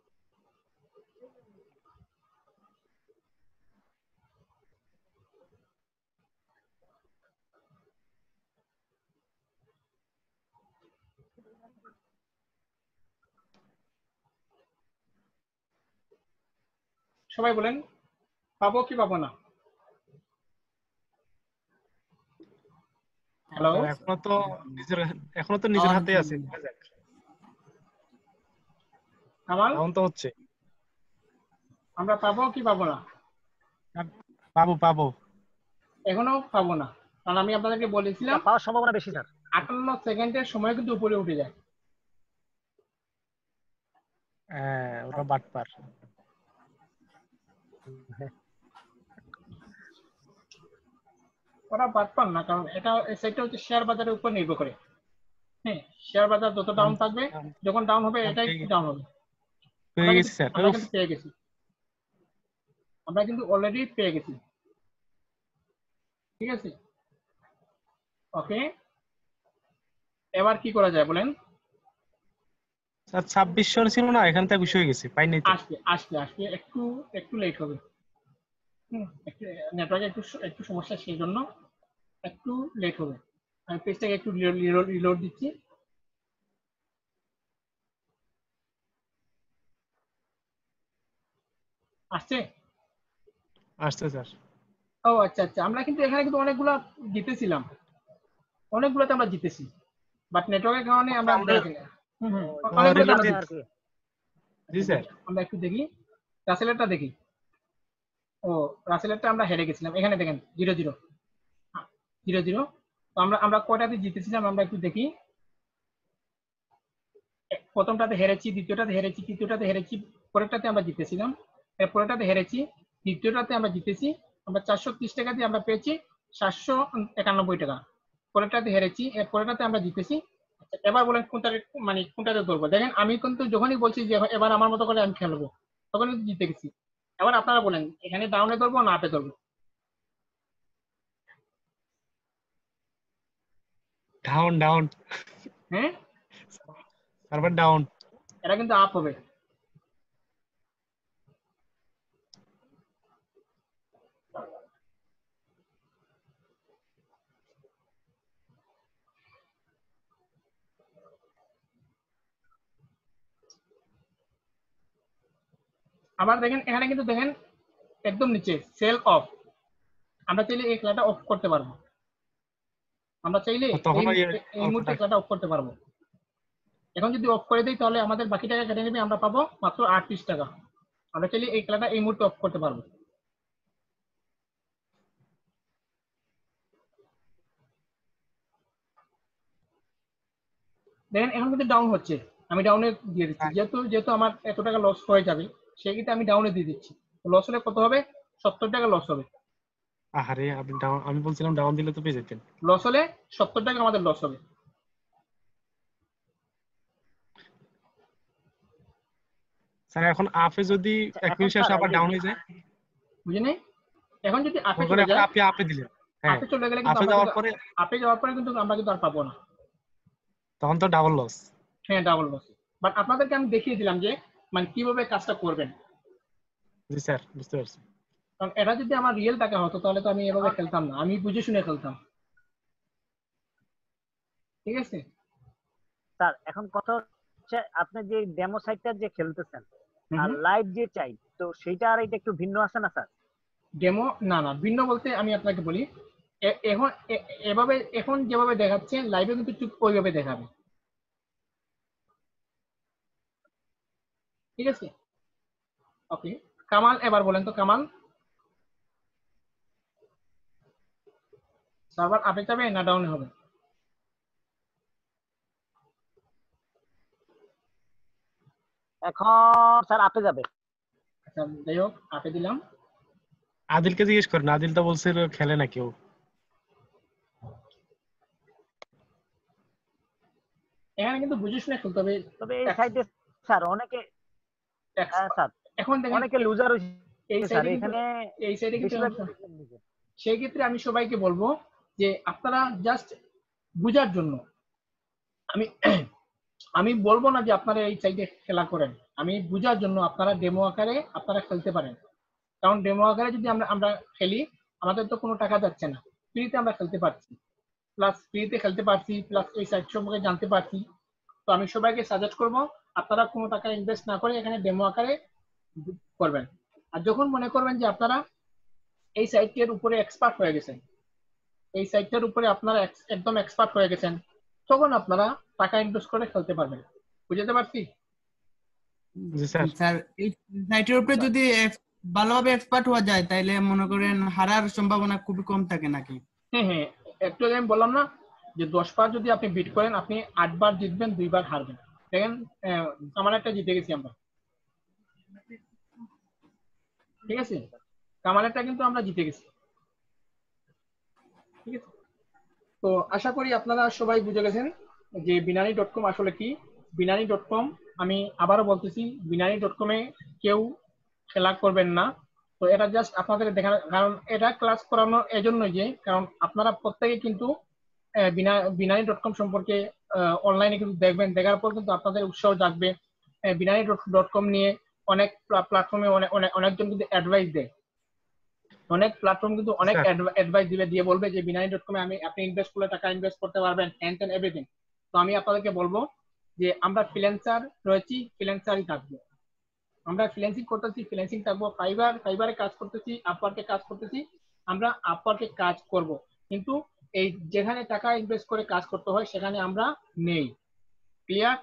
সবাই বলেন পাবো কি পাবো না? হ্যালো স্যার এখনো তো নিজের এখনো তো নিজের হাতে আছে কামাল, ডাউন তো হচ্ছে। আমরা পাবো কি পাবো না? পাবো পাবো এখনো পাবো না, কারণ আমি আপনাদেরকে বলেছিলাম পাওয়ার সম্ভাবনা বেশি স্যার। আটান্ন সেকেন্ডের সময় কিন্তু উপরে উঠে যায়। হ্যাঁ ওরা বাটপার। ওরা বাদ পান না, কারণ এটা সেটা হচ্ছে শেয়ার বাজারের উপর নির্ভর করে। হ্যাঁ, শেয়ার বাজার যত ডাউন থাকবে, যখন ডাউন হবে এটাই ডাউন হবে। পেয়ে গেছি স্যার। আমরা কিন্তু পেয়ে গেছি, আমরা কিন্তু অলরেডি পেয়ে গেছি। ঠিক আছে, ওকে, এবার কি করা যায় বলেন? স্যার ছাব্বিশশো ছিল না, এখান থেকে বেশি হয়ে গেছে, পাই নাই তো। আসবে আসবে আসবে একটু একটু লেট হবে। হুম, একটু নেটওয়ার্কে একটু একটু সমস্যা, সেই জন্য একটু লেট হবে। আমি পেজটাকে একটু রিলোড দিচ্ছি। আসছে আসছে স্যার। ও আচ্ছা আচ্ছা, আমরা কিন্তু এখানে কিন্তু অনেকগুলো জিতেছিলাম, অনেকগুলোতে আমরা জিতেছি, বাট নেটওয়ার্কের কারণে আমরা হুম হুম অনেকগুলোতে আমরা আর কি জি স্যার। আমরা একটু দেখি রাসেলেরটা দেখি। ও রাসেলেরটা আমরা হেরে গেছিলাম, এখানে দেখেন জিরো জিরো জিরো জিরো। তো আমরা আমরা কয়টাতে জিতেছিলাম আমরা একটু দেখি। প্রথমটাতে হেরেছি, দ্বিতীয়টাতে হেরেছি, তৃতীয়টাতে হেরেছি, পরেরটাতে আমরা জিতেছিলাম, এর পরেরটাতে হেরেছি, দ্বিতীয়টাতে আমরা জিতেছি, আমরা চারশো ত্রিশ টাকা দিয়ে আমরা পেয়েছি সাতশো একানব্বই টাকা। পরেরটাতে হেরেছি, এর পরেরটাতে আমরা জিতেছি। আচ্ছা, এবার বলেন কোনটাতে মানে কোনটাতে ধরবো? দেখেন আমি কিন্তু যখনই বলছি যে এবার আমার মতো করে আমি খেলবো, তখন কিন্তু জিতে গেছি। এবার আপনারা বলেন এখানে ডাউনে ধরবো না আপে ধরবো? ডাউন ডাউন হ্যাঁ, সার্ভার ডাউন। এটা কিন্তু আপ হবে। আবার দেখেন এখানে কিন্তু দেখেন একদম নিচে সেল অফ, আমরা চাইলে এই খেলাটা অফ করতে পারবো, আমরা চাইলে তখন এই ওই এই মুহূর্তে খেলাটা অফ করতে পারবো। এখন যদি অফ করে দিই তাহলে আমাদের বাকি টাকা কেটে নেবে, আমরা পাবো মাত্র আটত্রিশ টাকা। আমরা চাইলে এই খেলাটা এই মুহূর্তে অফ করতে পারবো। দেখেন এখন কিন্তু ডাউন হচ্ছে, আমি ডাউনে দিয়ে দিচ্ছি, যেহেতু যেহেতু আমার এত টাকা লস হয়ে যাবে সেই ক্ষেত্রে আমি ডাউনে দিয়ে দিচ্ছি। লস হলে কত হবে? সত্তর টাকা লস হবে। আরে আপনি ডাউন, আমি বলছিলাম ডাউন দিলে তো পেয়ে যেতেন। লস হলে সত্তর টাকা আমাদের লস হবে। স্যার এখন আপে যদি এক মিনিট শেষে আবার ডাউন হয়ে যায়, বুঝিনি? এখন যদি আপে ওখানে চলে আপনি যায়, আপনি আপে দিলেন, হ্যাঁ আপে চলে গেলে কিন্তু আপে আমরা যাওয়ার কিন্তু পরে আপে যাওয়ার পরে কিন্তু আমরা কিন্তু আর পাবো না। তখন তো ডাবল লস। হ্যাঁ, ডাবল লস। বাট আপনাদেরকে আমি দেখিয়ে দিলাম যে মানে কিভাবে কাজটা করবেন। জি স্যার বুঝতে পারছি। কারণ এটা যদি আমার রিয়েল টাকা হতো তাহলে তো আমি এভাবে খেলতাম না, আমি বুঝে শুনে খেলতাম। ঠিক আছে স্যার, এখন কথা হচ্ছে আপনি যে ডেমো সাইটটা যে খেলতেছেন হুম আর হুম। লাইভ যে চাই, তো সেইটা আর এটা একটু ভিন্ন আছে না স্যার? ডেমো না না ভিন্ন বলতে আমি আপনাকে বলি, এ- এখন এ- এভাবে এখন যেভাবে দেখাচ্ছে লাইভে কিন্তু ঠিক ওইভাবে দেখাবে। ঠিক আছে, ওকে। কামাল এবার বলেন তো, কামাল সার্ভার আপে যাবে না ডাউনে হবে? এখন স্যার আপে যাবে। আচ্ছা যাই হোক, আপে দিলাম। আদিলকে জিজ্ঞেস করেন, আদিল তো বলছিল খেলে না কেউ। এখানে কিন্তু বুঝে শুনে খেলতে হবে। তবে এই এক- সাইটে স্যার অনেকে এক- হ্যাঁ স্যার এখন দেখেন অনেকে লুজার এই হয়েছে স্যার সাইডে কিন্তু এখানে। এই সাইডে কিন্তু বেশিরভাগ সেই ক্ষেত্রে আমি সবাইকে বলবো যে আপনারা জাস্ট বুঝার জন্য, আমি আমি বলবো না যে আপনারা এই সাইডে খেলা করেন, আমি বুঝার জন্য আপনারা ডেমো আকারে আপনারা খেলতে পারেন। কারণ ডেমো আকারে যদি আমরা আমরা খেলি আমাদের তো কোনো টাকা যাচ্ছে না, ফ্রিতে আমরা খেলতে পারছি, প্লাস ফ্রিতে খেলতে পারছি, প্লাস এই সাইট সম্পর্কে জানতে পারছি। তো আমি সবাইকে সাজেস্ট করব আপনারা কোনো টাকা ইনভেস্ট না করে এখানে ডেমো আকারে করবেন। আর যখন মনে করবেন যে আপনারা এই সাইটের উপরে এক্সপার্ট হয়ে গেছেন, এই সাইটটার উপরে আপনারা ex- একদম এক্সপার্ট হয়ে গেছেন, তখন আপনারা টাকা ইনভেস্ট করে খেলতে পারবেন। বুঝতে পারছি? জি স্যার। স্যার এই সাইটের উপরে যদি ex- ভালোভাবে এক্সপার্ট হওয়া যায় তাইলে মনে করেন হারার সম্ভাবনা খুবই কম থাকে নাকি? হ্যাঁ হ্যাঁ, একটু আগে আমি বললাম না যে দশ বার যদি আপনি বিট করেন আপনি আট বার জিতবেন, দুই বার হারবেন। দেখেন আহ, কামাল একটা জিতে গেছি আমরা, ঠিক আছে? কামাল একটা কিন্তু আমরা জিতে গেছি, ঠিক আছে? তো আশা করি আপনারা সবাই বুঝে গেছেন যে বিনানি ডট কম আসলে কি। বিনানি ডট কম, আমি আবারও বলতেছি, বিনানি ডট কমে কেউ খেলা করবেন না। তো এটা জাস্ট আপনাদের দেখার কারণ, এটা ক্লাস করানো এজন্যই যে কারণ আপনারা প্রত্যেকে কিন্তু আহ, বিনা বিনানি ডট কম সম্পর্কে অনলাইনে কিন্তু দেখবেন, দেখার পর কিন্তু আপনাদের উৎসাহ জাগবে। আহ, বিনানি ডট কম নিয়ে অনেক প্ল্যাটফর্মে অনেক অনেক অনেকজন কিন্তু অ্যাডভাইস দেয়, অনেক প্ল্যাটফর্ম কিন্তু অনেক স্যার অ্যাডভাইস দিবে, দিয়ে বলবে যে বিনানি ডট কমে আমি আপনি ইনভেস্ট করলে টাকা ইনভেস্ট করতে পারবেন, হ্যান্ড এন্ড এভরিথিং। তো আমি আপনাদেরকে বলবো যে আমরা ফ্রিল্যান্সার রয়েছি, ফ্রিল্যান্সারই থাকবো। আমরা ফ্রিল্যান্সিং করতেছি, ফ্রিল্যান্সিং থাকবো। ফাইবার ফাইবারে কাজ করতেছি, আপওয়ার্কে কাজ করতেছি, আমরা আপওয়ার্কে কাজ করব। কিন্তু এই যেখানে টাকা ইনভেস্ট করে কাজ করতে হয় সেখানে আমরা নেই। ক্লিয়ার?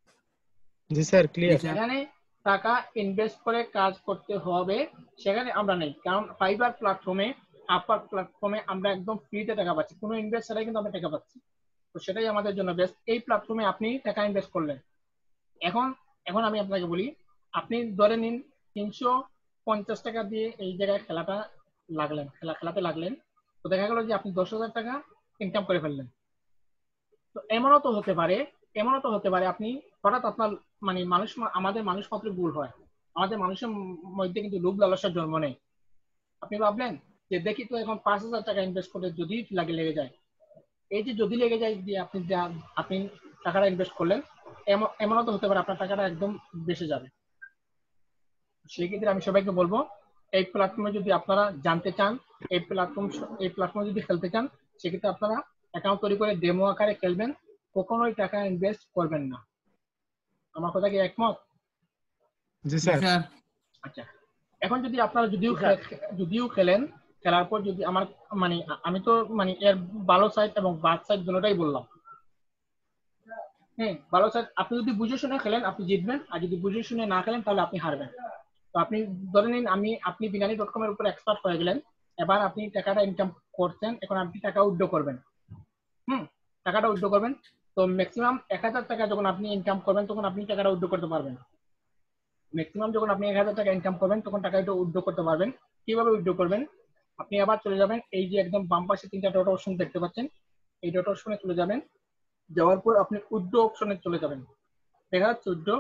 জি স্যার জি ক্লিয়ার। স্যার। যেখানে টাকা ইনভেস্ট করে কাজ করতে হবে সেখানে আমরা নেই, কারণ ফাইবার প্ল্যাটফর্মে, আপওয়ার্ক প্ল্যাটফর্মে আমরা একদম ফ্রিতে টাকা পাচ্ছি, কোনো ইনভেস্ট ছাড়াই কিন্তু আমরা টাকা পাচ্ছি। তো সেটাই আমাদের জন্য বেস্ট। এই প্ল্যাটফর্মে আপনি টাকা ইনভেস্ট করলেন, এখন এখন আমি আপনাকে বলি, আপনি ধরে নিন তিনশো পঞ্চাশ টাকা দিয়ে এই জায়গায় খেলাটা লাগলেন, খেলা খেলাতে লাগলেন। তো দেখা গেল যে আপনি দশ হাজার টাকা ইনকাম করে ফেললেন। তো এমনও তো হতে পারে, এমনও তো হতে পারে আপনি হঠাৎ আপনার মানে মানুষ মা- আমাদের মানুষ মাত্র ভুল হয়, আমাদের মানুষের ম- মধ্যে কিন্তু লোভ লালসার জন্ম নেই। আপনি ভাবলেন যে দেখি তো এখন পাঁচ হাজার টাকা ইনভেস্ট করে যদি লাগে লেগে যায়, এই যে যদি লেগে যায় দিয়ে আপনি যা- আপনি টাকাটা ইনভেস্ট করলেন, এমন এমনও তো হতে পারে আপনার টাকাটা একদম বেঁচে যাবে। সেই ক্ষেত্রে আমি সবাইকে বলবো, এই প্ল্যাটফর্মে যদি আপনারা জানতে চান, এই প্ল্যাটফর্ম এই প্ল্যাটফর্মে যদি খেলতে চান, সেক্ষেত্রে আপনারা অ্যাকাউন্ট তৈরি করে ডেমো আকারে খেলবেন, কখনোই টাকা ইনভেস্ট করবেন না। আমার কথা কি একমত? জি জি স্যার। স্যার। আচ্ছা, এখন যদি আপনারা যদিও জি স্যার। খে- যদিও খেলেন, খেলার পর যদি আমার মানে আমি তো মানে এর ভালো সাইড এবং বাদ সাইড দুটোটাই বললাম। হ্যাঁ, ভালো সাইড, আপনি যদি বুঝে শুনে খেলেন আপনি জিতবেন, আর যদি বুঝে শুনে না খেলেন তাহলে আপনি হারবেন। তো আপনি ধরে নিন আমি আপনি বিনানি ডট কম এর উপর এক্সপার্ট হয়ে গেলেন, এবার আপনি টাকাটা ইনকাম করছেন, এখন আপনি টাকা উইথড্র করবেন। হুম, টাকাটা উইথড্র করবেন। তো ম্যাক্সিমাম এক হাজার টাকা যখন আপনি ইনকাম করবেন তখন আপনি টাকাটা উইথড্র করতে পারবেন। ম্যাক্সিমাম যখন আপনি এক হাজার টাকা ইনকাম করবেন তখন টাকাটা উইথড্র করতে পারবেন। কিভাবে উইথড্র করবেন? আপনি আবার চলে যাবেন, এই যে একদম বাম পাশে তিনটা ডট অপশন দেখতে পাচ্ছেন, এই ডট অপশনে চলে যাবেন, যাওয়ার পর আপনি উইথড্র অপশনে চলে যাবেন। দেখা যাচ্ছে উইথড্র?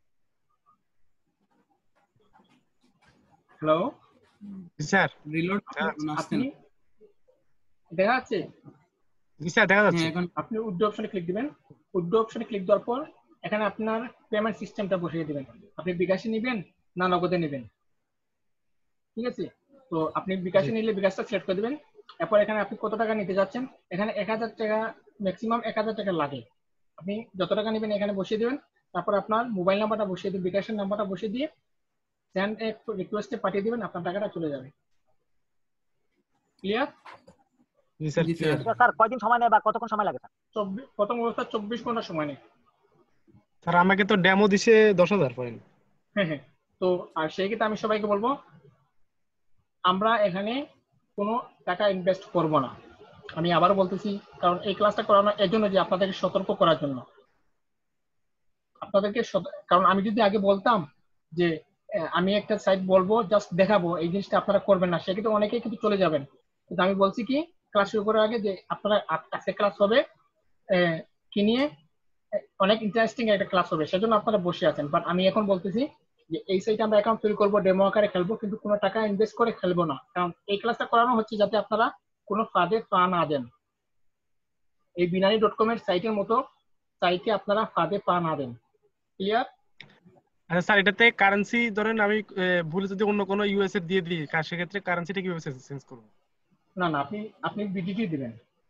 হ্যালো, জি স্যার। রিলোড দেখা যাচ্ছে। আসছে আপনি না। দেখা যাচ্ছে? জি স্যার দেখা হ্যাঁ যাচ্ছে। এখন আপনি উইথড্র অপশনে ক্লিক দিবেন। উইথড্র অপশনে ক্লিক দেওয়ার পর এখানে আপনার পেমেন্ট সিস্টেমটা বসিয়ে দিবেন, আপনি বিকাশে নেবেন না নগদে নেবেন, ঠিক আছে? তো আপনি জি বিকাশে নিলে বিকাশটা সিলেক্ট করে দিবেন। এরপর এখানে আপনি কত টাকা নিতে যাচ্ছেন, এখানে এক হাজার টাকা, ম্যাক্সিমাম এক হাজার টাকা লাগে। আপনি যত টাকা নেবেন এখানে বসিয়ে দিবেন, তারপর আপনার মোবাইল নাম্বারটা বসিয়ে দিবেন, বিকাশের নাম্বারটা বসিয়ে দিয়ে সেন্ড এ রিকোয়েস্টে পাঠিয়ে দিবেন, আপনার টাকাটা চলে যাবে। ক্লিয়ার? জি স্যার জি ক্লিয়ার। স্যার। এটা স্যার কয়দিন সময় নেয় বা কতক্ষণ সময় লাগে স্যার? চব্বিশ প্রথম অবস্থা চব্বিশ ঘন্টা সময় নেই। স্যার আমাকে তো ডেমো দিছে দশ হাজার পয়েন্ট। হ্যাঁ হ্যাঁ। তো আর সেই ক্ষেত্রে আমি সবাইকে বলবো, আমরা এখানে কোনো টাকা ইনভেস্ট করব না। আমি আবারও বলতেছি, কারণ এই ক্লাসটা করানো এর জন্য যে আপনাদেরকে সতর্ক করার জন্য। আপনাদেরকে সত- কারণ আমি যদি আগে বলতাম যে আহ, আমি একটা সাইট বলবো জাস্ট দেখাবো, এই জিনিসটা আপনারা করবেন না, সেক্ষেত্রে অনেকেই কিন্তু চলে যাবেন। কিন্তু আমি বলছি কি, ক্লাস শুরু করার আগে যে আপনারা আজ- আজকে ক্লাস হবে আহ, কি নিয়ে, আহ, অনেক ইন্টারেস্টিং একটা ক্লাস হবে, সেজন্য আপনারা বসে আছেন। বাট আমি এখন বলতেছি যে এই সাইটে আমরা অ্যাকাউন্ট তৈরি করবো, ডেমো আকারে খেলবো, কিন্তু কোনো টাকা ইনভেস্ট করে খেলবো না, কারণ এই ক্লাসটা করানো হচ্ছে যাতে আপনারা কোনো ফাঁদে পা না দেন। এই বিনানি ডট কম এর সাইটের মতো সাইটে আপনারা ফাঁদে পা না দেন। ক্লিয়ার? আচ্ছা স্যার, এটাতে কারেন্সি ধরেন আমি আহ, ভুলে যদি অন্য কোনো ইউএস এর দিয়ে দিই, কার সেক্ষেত্রে কারেন্সিটা কিভাবে চেঞ্জ করবো? না না, আপনি আপনি বিডিটি দিবেন,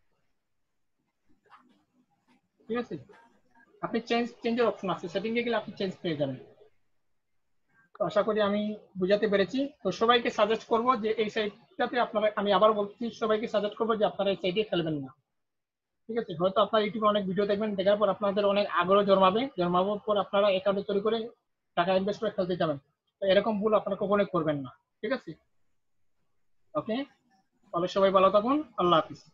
ঠিক আছে? আপনি চেঞ্জ চেঞ্জের অপশন আছে, সেটিং এ গেলে আপনি চেঞ্জ পেয়ে যাবেন। তো আশা করি আমি বুঝাতে পেরেছি। তো সবাইকে সাজেস্ট করব যে এই সাইটটাতে আপনারা, আমি আবার বলছি, সবাইকে সাজেস্ট করবো যে আপনারা এই সাইটে খেলবেন না। ঠিক আছে, হয়তো আপনারা ইউটিউবে অনেক ভিডিও দেখবেন, দেখার পর আপনাদের অনেক আগ্রহ জন্মাবে, জন্মানোর পর আপনারা অ্যাকাউন্ট তৈরি করে টাকা ইনভেস্ট করে খেলতে যাবেন। তো এরকম ভুল আপনারা কখনোই করবেন না। ঠিক আছে, ওকে, তাহলে সবাই ভালো থাকুন, আল্লাহ হাফিজ।